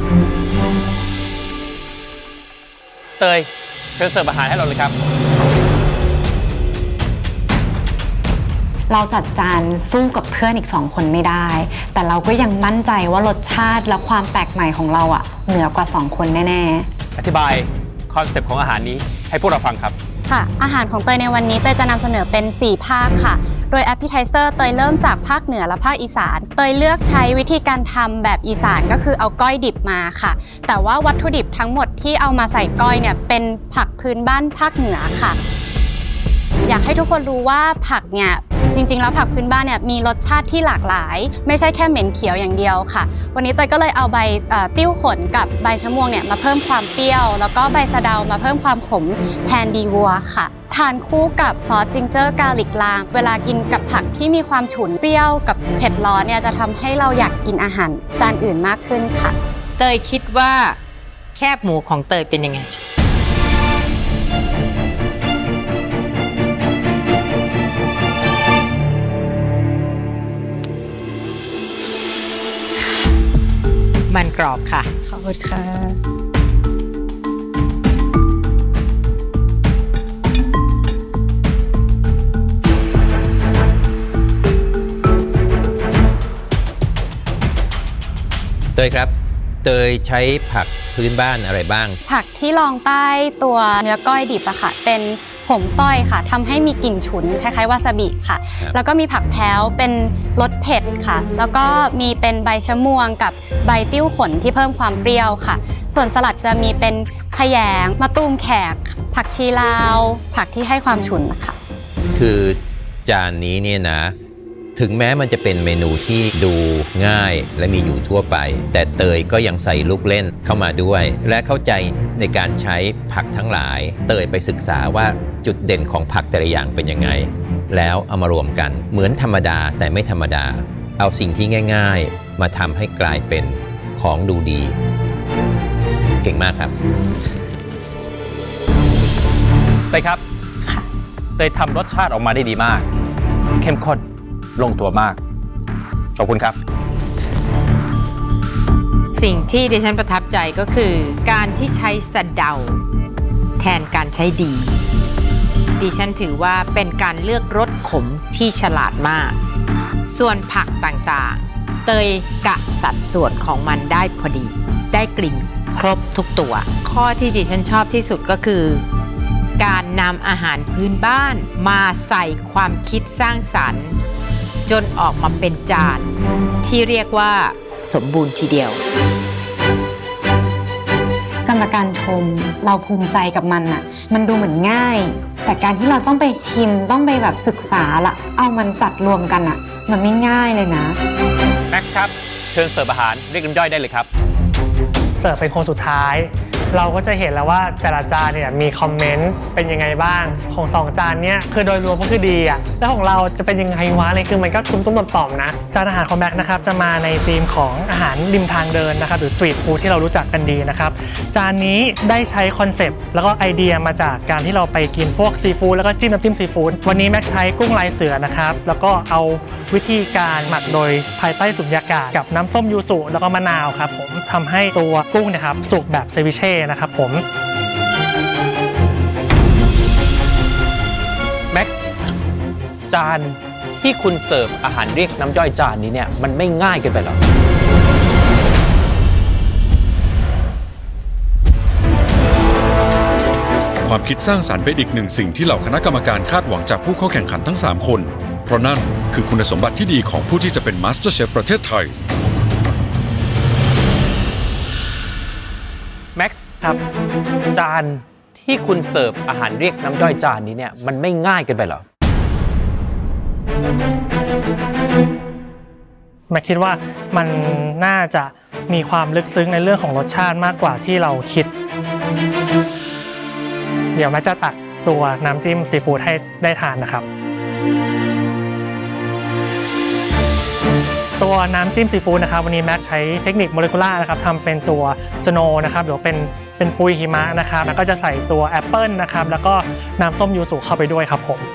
เตยเชิญเสิร์ฟอาหารให้เราเลยครับเราจัดจานสู้กับเพื่อนอีกสองคนไม่ได้แต่เราก็ยังมั่นใจว่ารสชาติและความแปลกใหม่ของเราอ่ะเหนือกว่าสองคนแน่ๆอธิบายคอนเซปต์ของอาหารนี้ให้พวกเราฟังครับค่ะอาหารของเตยในวันนี้เตยจะนำเสนอเป็นสี่ภาคค่ะโดย Appetizer เตยเริ่มจากภาคเหนือและภาคอีสานเตยเลือกใช้วิธีการทำแบบอีสานก็คือเอาก้อยดิบมาค่ะแต่ว่าวัตถุดิบทั้งหมดที่เอามาใส่ก้อยเนี่ยเป็นผักพื้นบ้านภาคเหนือค่ะอยากให้ทุกคนรู้ว่าผักเนี่ยจริงๆแล้วผักพื้นบ้านเนี่ยมีรสชาติที่หลากหลายไม่ใช่แค่เหม็นเขียวอย่างเดียวค่ะวันนี้เตยก็เลยเอาใบติ้วขนกับใบชะมวงเนี่ยมาเพิ่มความเปรี้ยวแล้วก็ใบสะเดามาเพิ่มความขมแทนดีวัวค่ะทานคู่กับซอสจิงเจอร์กาลิกลางเวลากินกับผักที่มีความฉุนเปรี้ยวกับเผ็ดร้อนเนี่ยจะทำให้เราอยากกินอาหารจานอื่นมากขึ้นค่ะเตยคิดว่าแคบหมูของเตยเป็นยังไงมันกรอบค่ะขอบคุณค่ะเตยครับเตยใช้ผักพื้นบ้านอะไรบ้างผักที่รองใต้ตัวเนื้อก้อยดิบอะค่ะเป็นผงสร้อยค่ะทำให้มีกลิ่นฉุนคล้ายๆวาซาบิค่ะแล้วก็มีผักแพ้วเป็นรสเผ็ดค่ะแล้วก็มีเป็นใบชะมวงกับใบติ้วขนที่เพิ่มความเปรี้ยวค่ะส่วนสลัดจะมีเป็นขยงมะตูมแขกผักชีลาวผักที่ให้ความฉุนค่ะคือจานนี้เนี่ยนะถึงแม้มันจะเป็นเมนูที่ดูง่ายและมีอยู่ทั่วไปแต่เตยก็ยังใส่ลูกเล่นเข้ามาด้วยและเข้าใจในการใช้ผักทั้งหลายเตยไปศึกษาว่าจุดเด่นของผักแต่ละอย่างเป็นยังไงแล้วเอามารวมกันเหมือนธรรมดาแต่ไม่ธรรมดาเอาสิ่งที่ง่ายๆมาทำให้กลายเป็นของดูดีเก่งมากครับเตยครับเตยทำรสชาติออกมาได้ดีมากเข้มข้นลงตัวมากขอบคุณครับสิ่งที่ดิฉันประทับใจก็คือการที่ใช้สะเดาแทนการใช้ดีดิฉันถือว่าเป็นการเลือกรสขมที่ฉลาดมากส่วนผักต่างๆเตยกะสัดส่วนของมันได้พอดีได้กลิ่นครบทุกตัวข้อที่ดิฉันชอบที่สุดก็คือการนำอาหารพื้นบ้านมาใส่ความคิดสร้างสรรค์จนออกมาเป็นจานที่เรียกว่าสมบูรณ์ทีเดียวกรรมการชมเราภูมิใจกับมันอะมันดูเหมือนง่ายแต่การที่เราต้องไปชิมต้องไปแบบศึกษาละเอามันจัดรวมกันอะมันไม่ง่ายเลยนะแม็กครับเชิญเสิร์ฟอาหารเรียกน้ำย่อยได้เลยครับเสิร์ฟเป็นคนสุดท้ายเราก็จะเห็นแล้วว่าแต่ละจานเนี่ยมีคอมเมนต์เป็นยังไงบ้างของสองจานเนี่ยคือโดยรวมก็คือดีอ่ะแล้วของเราจะเป็นยังไงวะอะไรคือมันก็ตุ้มๆต่อมๆนะจานอาหารของแม็กนะครับจะมาในธีมของอาหารริมทางเดินนะครับหรือสตรีทฟู้ดที่เรารู้จักกันดีนะครับจานนี้ได้ใช้คอนเซปต์แล้วก็ไอเดียมาจากการที่เราไปกินพวกซีฟู้ดแล้วก็จิ้มน้ำจิ้มซีฟู้ดวันนี้แม็กใช้กุ้งลายเสือนะครับแล้วก็เอาวิธีการหมักโดยภายใต้สุญญากาศกับน้ำส้มยูสุแล้วก็มะนาวครับผมทำให้ตัวกุ้งนะครับสุกแบบเซวิเช่นะครับผมแม็กจานที่คุณเสิร์ฟอาหารเรียกน้ำย่อยจานนี้เนี่ยมันไม่ง่ายเกินไปหรอความคิดสร้างสรรค์เป็นอีกหนึ่งสิ่งที่เหล่าคณะกรรมการคาดหวังจากผู้เข้าแข่งขันทั้งสามคนเพราะนั่นคือคุณสมบัติที่ดีของผู้ที่จะเป็น MasterChef ประเทศไทยแม็กครับจานที่คุณเสิร์ฟอาหารเรียกน้ำย่อยจานนี้เนี่ยมันไม่ง่ายเกินไปหรอแม็กคิดว่ามันน่าจะมีความลึกซึ้งในเรื่องของรสชาติมากกว่าที่เราคิดเดี๋ยวแม็กจะตักตัวน้ำจิ้มซีฟู้ดให้ได้ทานนะครับตัวน้ำจิ้มซีฟู้ดนะครับวันนี้แม็กใช้เทคนิคโมเลกุล่านะครับทำเป็นตัวสโนว์นะครับหรือเป็นเป็นปุยหิมะนะครับแล้วก็จะใส่ตัวแอปเปิลนะครับแล้วก็น้ำส้มยูสุเข้าไปด้วยครับผม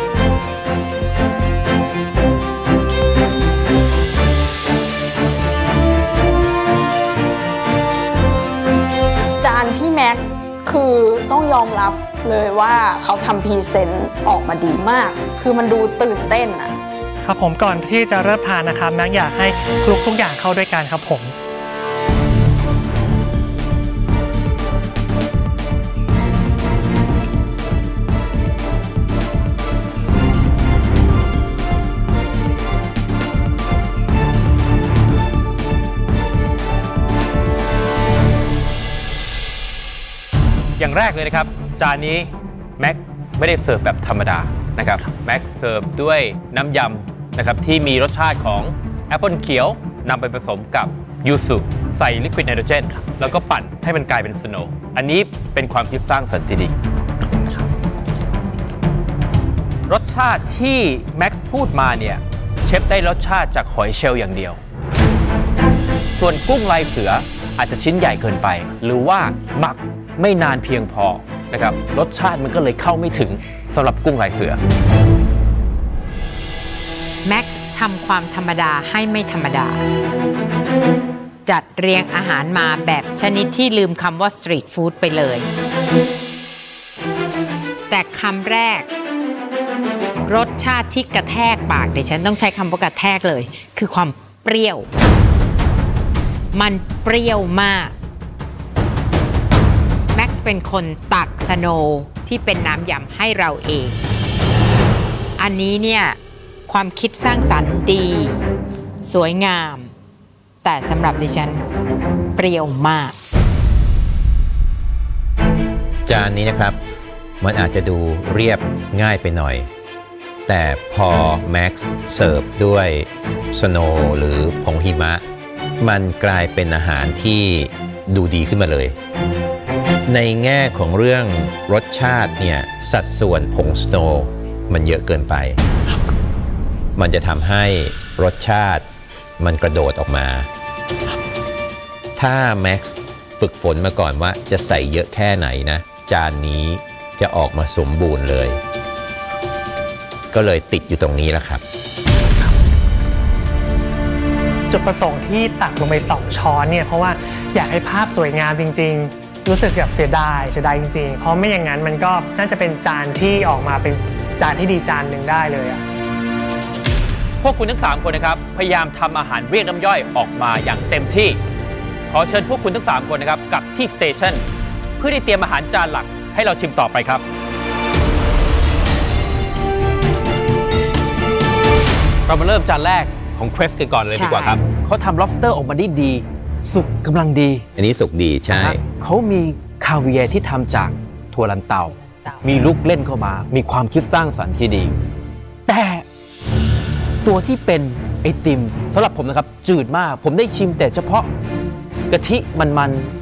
จานพี่แม็กคือต้องยอมรับเลยว่าเขาทำพรีเซนต์ออกมาดีมากคือมันดูตื่นเต้นอะครับผมก่อนที่จะเริ่มทานนะครับแม็กอยากให้คลุกทุกอย่างเข้าด้วยกันครับผมอย่างแรกเลยนะครับจานนี้แม็กไม่ได้เสิร์ฟแบบธรรมดานะครับแม็กเสิร์ฟด้วยน้ำยำนะครับที่มีรสชาติของแอปเปิลเขียวนำไปผสมกับยูสุใส่ลิควิดไนโตรเจนแล้วก็ปั่นให้มันกลายเป็นสโนว์อันนี้เป็นความคิดสร้างสรรค์ที่ดีรสชาติที่แม็กซ์พูดมาเนี่ยเชฟได้รสชาติจากหอยเชลล์อย่างเดียวส่วนกุ้งลายเสืออาจจะชิ้นใหญ่เกินไปหรือว่าหมักไม่นานเพียงพอนะครับรสชาติมันก็เลยเข้าไม่ถึงสำหรับกุ้งลายเสือแม็กทำความธรรมดาให้ไม่ธรรมดาจัดเรียงอาหารมาแบบชนิดที่ลืมคำว่าสตรีทฟู้ดไปเลยแต่คำแรกรสชาติที่กระแทกปากดิฉันต้องใช้คำว่ากระแทกเลยคือความเปรี้ยวมันเปรี้ยวมากแม็กซ์เป็นคนตักสโนว์ที่เป็นน้ำยำให้เราเองอันนี้เนี่ยความคิดสร้างสรรค์ดีสวยงามแต่สำหรับดิฉันเปรี้ยวมากจานนี้นะครับมันอาจจะดูเรียบง่ายไปหน่อยแต่พอแม็กซ์เสิร์ฟด้วยสโนว์หรือผงหิมะมันกลายเป็นอาหารที่ดูดีขึ้นมาเลยในแง่ของเรื่องรสชาติเนี่ยสัดส่วนผงสโนว์มันเยอะเกินไปมันจะทำให้รสชาติมันกระโดดออกมาถ้าแม็กซ์ฝึกฝนมาก่อนว่าจะใส่เยอะแค่ไหนนะจานนี้จะออกมาสมบูรณ์เลยก็เลยติดอยู่ตรงนี้แหละครับจุดประสงค์ที่ตักลงไปสองช้อนเนี่ยเพราะว่าอยากให้ภาพสวยงามจริงๆรู้สึกแบบเสียดายเสียดายจริงๆเพราะไม่อย่างนั้นมันก็น่าจะเป็นจานที่ออกมาเป็นจานที่ดีจานหนึ่งได้เลยอะพวกคุณทั้งสามคนนะครับพยายามทำอาหารเรียกน้ำย่อยออกมาอย่างเต็มที่ขอเชิญพวกคุณทั้งสามคนนะครับกลับที่สเตชันเพื่อที่เตรียมอาหารจานหลักให้เราชิมต่อไปครับเรามาเริ่มจานแรกของเควสกันก่อนเลยดีกว่าครับเขาทำ lobster ออกมาได้ดีสุกกำลังดีอันนี้สุกดีใช่เขามีคาเวียร์ที่ทำจากถั่วลันเตามีลูกเล่นเข้ามามีความคิดสร้างสรรค์ที่ดีแต่ตัวที่เป็นไอติมสำหรับผมนะครับจืดมากผมได้ชิมแต่เฉพาะกะทิมัน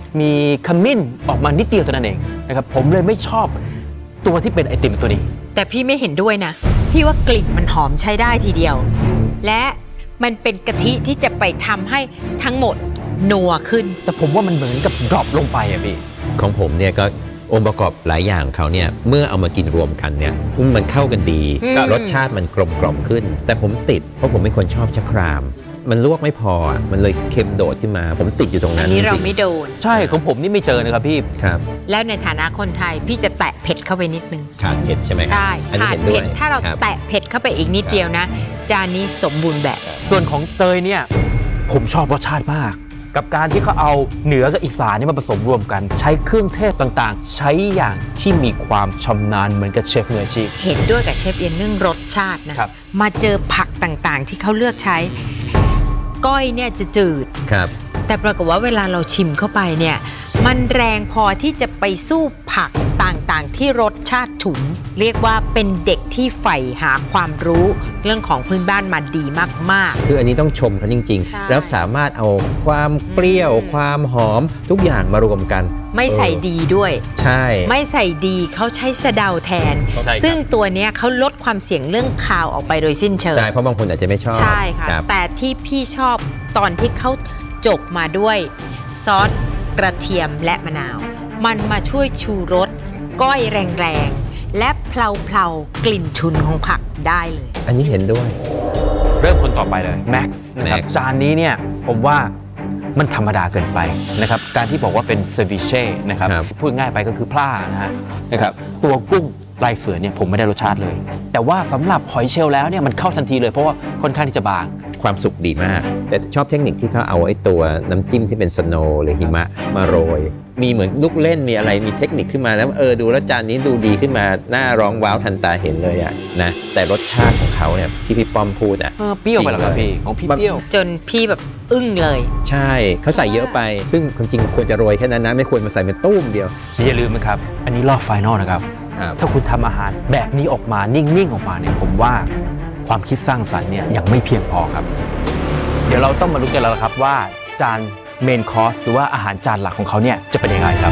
มีขมิ้นออกมานิดเดียวเท่านั้นเองนะครับผมเลยไม่ชอบตัวที่เป็นไอติมตัวนี้แต่พี่ไม่เห็นด้วยนะพี่ว่ากลิ่นมันหอมใช้ได้ทีเดียวและมันเป็นกะทิที่จะไปทำให้ทั้งหมดนัวขึ้นแต่ผมว่ามันเหมือนกับดรอปลงไปอะพี่ของผมเนี่ยก็องค์ประกอบหลายอย่างเขาเนี่ยเมื่อเอามากินรวมกันเนี่ยมันเข้ากันดีรสชาติมันกลมกล่อมขึ้นแต่ผมติดเพราะผมเป็นคนชอบชะครามมันลวกไม่พอมันเลยเค็มโดดขึ้นมาผมติดอยู่ตรงนั้นนี่เราไม่โดนใช่ของผมนี่ไม่เจอนะครับพี่ครับแล้วในฐานะคนไทยพี่จะแตะเผ็ดเข้าไปนิดนึงขาดเผ็ดใช่ไหมใช่ขาดเผ็ดถ้าเราแตะเผ็ดเข้าไปอีกนิดเดียวนะจานนี้สมบูรณ์แบบส่วนของเตยเนี่ยผมชอบรสชาติมากกับการที่เขาเอาเหนือกับอีสานนี่มาผสมรวมกันใช้เครื่องเทศต่างๆใช้อย่างที่มีความชำนาญเหมือนกับเชฟมืออาชีพเห็นด้วยกับเชฟเอียนเรื่องรสชาตินะมาเจอผักต่างๆที่เขาเลือกใช้ก้อยเนี่ยจะจืดครับแต่ปรากฏว่าเวลาเราชิมเข้าไปเนี่ยมันแรงพอที่จะไปสู้ผักต่างๆที่รสชาติฉุนเรียกว่าเป็นเด็กที่ใฝ่หาความรู้เรื่องของพื้นบ้านมาดีมากๆคืออันนี้ต้องชมเขาจริงๆแล้วสามารถเอาความเปรี้ยวความหอมทุกอย่างมารวมกันไม่ใส่ดีด้วยใช่ไม่ใส่ดีเขาใช้สะเดาแทนซึ่งตัวนี้เขาลดความเสี่ยงเรื่องคาวออกไปโดยสิ้นเชิงใช่เพราะบางคนอาจจะไม่ชอบใช่ค่ะแต่ที่พี่ชอบตอนที่เขาจบมาด้วยซอสกระเทียมและมะนาวมันมาช่วยชูรสก้อยแรงๆและเพลาๆกลิ่นฉุนของผักได้เลยอันนี้เห็นด้วยเริ่มคนต่อไปเลยแม็กซ์นะครับจานนี้เนี่ยผมว่ามันธรรมดาเกินไปนะครับการที่บอกว่าเป็นเซอร์วิเช่นะครับพูดง่ายไปก็คือพลานะฮะนะครับตัวกุ้งลายเสือเนี่ยผมไม่ได้รสชาติเลยแต่ว่าสำหรับหอยเชลล์แล้วเนี่ยมันเข้าทันทีเลยเพราะว่าค่อนข้างที่จะบางความสุกดีมากแต่ชอบเทคนิคที่เขาเอาไอ้ตัวน้ำจิ้มที่เป็นสโนว์หรือหิมะมาโรยมีเหมือนลูกเล่นมีอะไรมีเทคนิคขึ้นมาแล้วเออดูแล้วจานนี้ดูดีขึ้นมาหน้าร้องว้าวทันตาเห็นเลยอ่ะนะแต่รสชาติของเขาเนี่ยที่พี่ป้อมพูดอ่ะเปรี้ยวไปแล้วครับพี่ของพี่เปรี้ยวจนพี่แบบอึ้งเลยใช่เขาใส่เยอะไปซึ่งจริงๆควรจะโรยแค่นั้นนะไม่ควรมาใส่เป็นตุ้มเดียวอย่าลืมนะครับอันนี้รอบไฟนอลนะครับถ้าคุณทำอาหารแบบนี้ออกมานิ่งๆออกมาเนี่ยผมว่าความคิดสร้างสรรค์เนี่ยยังไม่เพียงพอครับเดี๋ยวเราต้องมาลุ้นกันแล้วครับว่าจานเมนคอร์สหรือว่าอาหารจานหลักของเขาเนี่ยจะเป็นยังไงครับ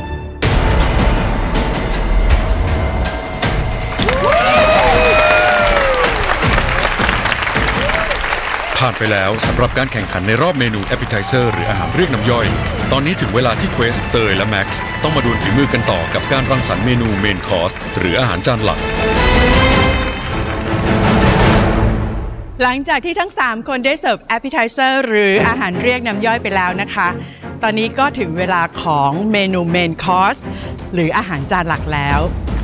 ผ่านไปแล้วสำหรับการแข่งขันในรอบเมนู Appetizer หรืออาหารเรียกน้ำย่อยตอนนี้ถึงเวลาที่เควสเตยและแม็กซ์ต้องมาดวลฝีมือกันต่อกับการรังสรรค์เมนูเมนคอร์สหรืออาหารจานหลักหลังจากที่ทั้งสามคนได้เสิร์ฟ Appetizer หรืออาหารเรียกน้ำย่อยไปแล้วนะคะตอนนี้ก็ถึงเวลาของเมนูเมนคอร์สหรืออาหารจานหลักแล้ว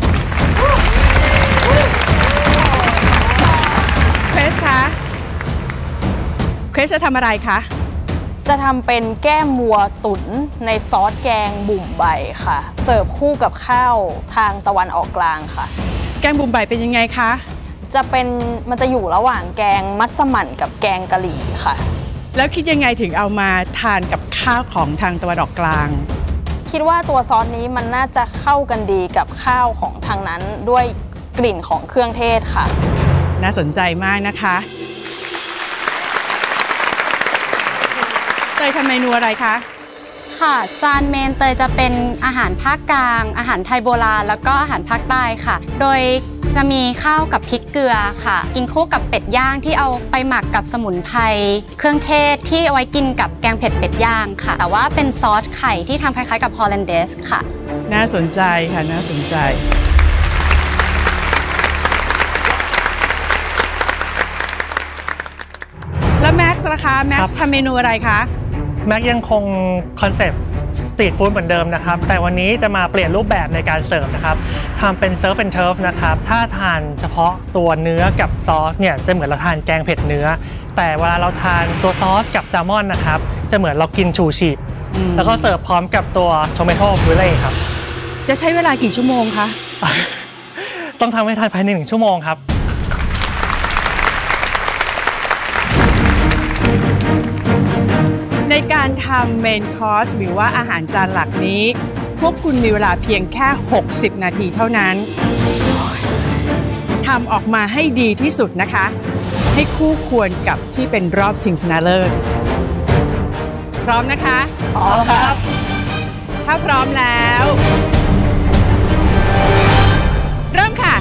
เควสคะเควสจะทำอะไรคะจะทำเป็นแก้มวัวตุ๋นในซอสแกงบุ่มใบค่ะเสิร์ฟคู่กับข้าวทางตะวันออกกลางค่ะแกงบุ่มใบเป็นยังไงคะจะเป็นมันจะอยู่ระหว่างแกงมัสมั่นกับแกงกะหรี่ค่ะแล้วคิดยังไงถึงเอามาทานกับข้าวของทางตะวันออกกลางคิดว่าตัวซอสนี้มันน่าจะเข้ากันดีกับข้าวของทางนั้นด้วยกลิ่นของเครื่องเทศค่ะน่าสนใจมากนะคะเตยทำเมนูอะไรคะค่ะจานเมนเตยจะเป็นอาหารภาคกลางอาหารไทยโบราณแล้วก็อาหารภาคใต้ค่ะโดยจะมีข้าวกับพริกเกลือค่ะกินคู่กับเป็ดย่างที่เอาไปหมักกับสมุนไพรเครื่องเทศที่เอาไว้กินกับแกงเผ็ดเป็ดย่างค่ะแต่ว่าเป็นซอสไข่ที่ทำคล้ายๆกับฮอลแลนเดสค่ะน่าสนใจค่ะน่าสนใจแล้วแม็กซ์ล่ะคะแม็กซ์ทำเมนูอะไรคะแม็กยังคงคอนเซ็ปต์สตรีทฟู้ดเหมือนเดิมนะครับแต่วันนี้จะมาเปลี่ยนรูปแบบในการเสิร์ฟนะครับทำเป็นเซิร์ฟแอนด์เทิร์ฟนะครับถ้าทานเฉพาะตัวเนื้อกับซอสเนี่ยจะเหมือนเราทานแกงเผ็ดเนื้อแต่เวลาเราทานตัวซอสกับแซลมอนนะครับจะเหมือนเรากินชูชีแล้วก็เสิร์ฟพร้อมกับตัวโทเมโต้บูเล่ครับจะใช้เวลากี่ชั่วโมงคะต้องทำให้ทานภายในหนึ่งชั่วโมงครับในการทำเมนคอร์สหรือว่าอาหารจานหลักนี้พวกคุณมีเวลาเพียงแค่หกสิบนาทีเท่านั้นทำออกมาให้ดีที่สุดนะคะให้คู่ควรกับที่เป็นรอบชิงชนะเลิศพร้อมนะคะพร้อมครับถ้าพร้อมแล้วเริ่มค่ะ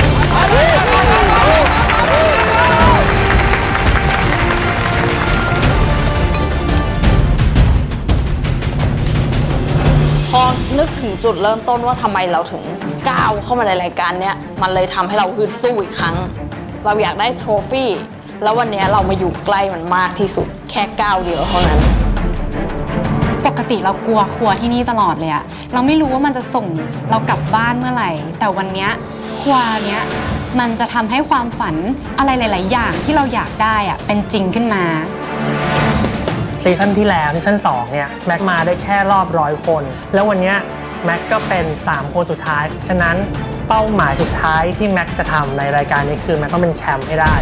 พอนึกถึงจุดเริ่มต้นว่าทำไมเราถึงก้าวเข้ามาในรายการเนี้ยมันเลยทำให้เราฮึดสู้อีกครั้งเราอยากได้โทรฟี่แล้ววันนี้เรามาอยู่ใกล้มันมากที่สุดแค่ก้าวเดียวเท่านั้นปกติเรากลัวครัวที่นี่ตลอดเลยอะเราไม่รู้ว่ามันจะส่งเรากลับบ้านเมื่อไหร่แต่วันนี้ครัวเนี้ยมันจะทำให้ความฝันอะไรหลายๆอย่างที่เราอยากได้อะเป็นจริงขึ้นมาซีซั่นที่แล้วซีซั่นสองเนี่ยแม็กมาได้แค่รอบร้อยคนแล้ววันนี้แม็กก็เป็นสามคนสุดท้ายฉะนั้นเป้าหมายสุดท้ายที่แม็กจะทำในรายการนี้คือแม็กต้องเป็นแชมป์ให้ได้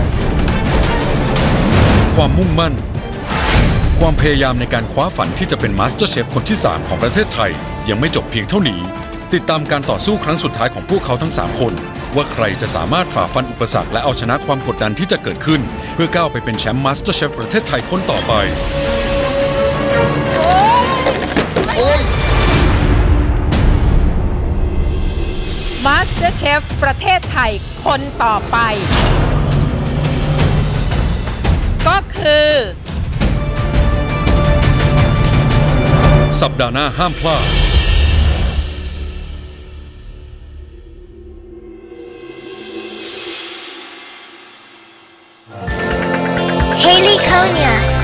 ความมุ่งมั่นความพยายามในการคว้าฝันที่จะเป็นมาสเตอร์เชฟคนที่สามของประเทศไทยยังไม่จบเพียงเท่านี้ติดตามการต่อสู้ครั้งสุดท้ายของพวกเขาทั้งสามคนว่าใครจะสามารถฝ่าฟันอุปสรรคและเอาชนะความกดดันที่จะเกิดขึ้นเพื่อก้าวไปเป็นแชมป์มาสเตอร์เชฟประเทศไทยคนต่อไปมาสเตอร์เชฟประเทศไทยคนต่อไปก็คือสัปดาห์หน้าห้ามพลาด Haley Konya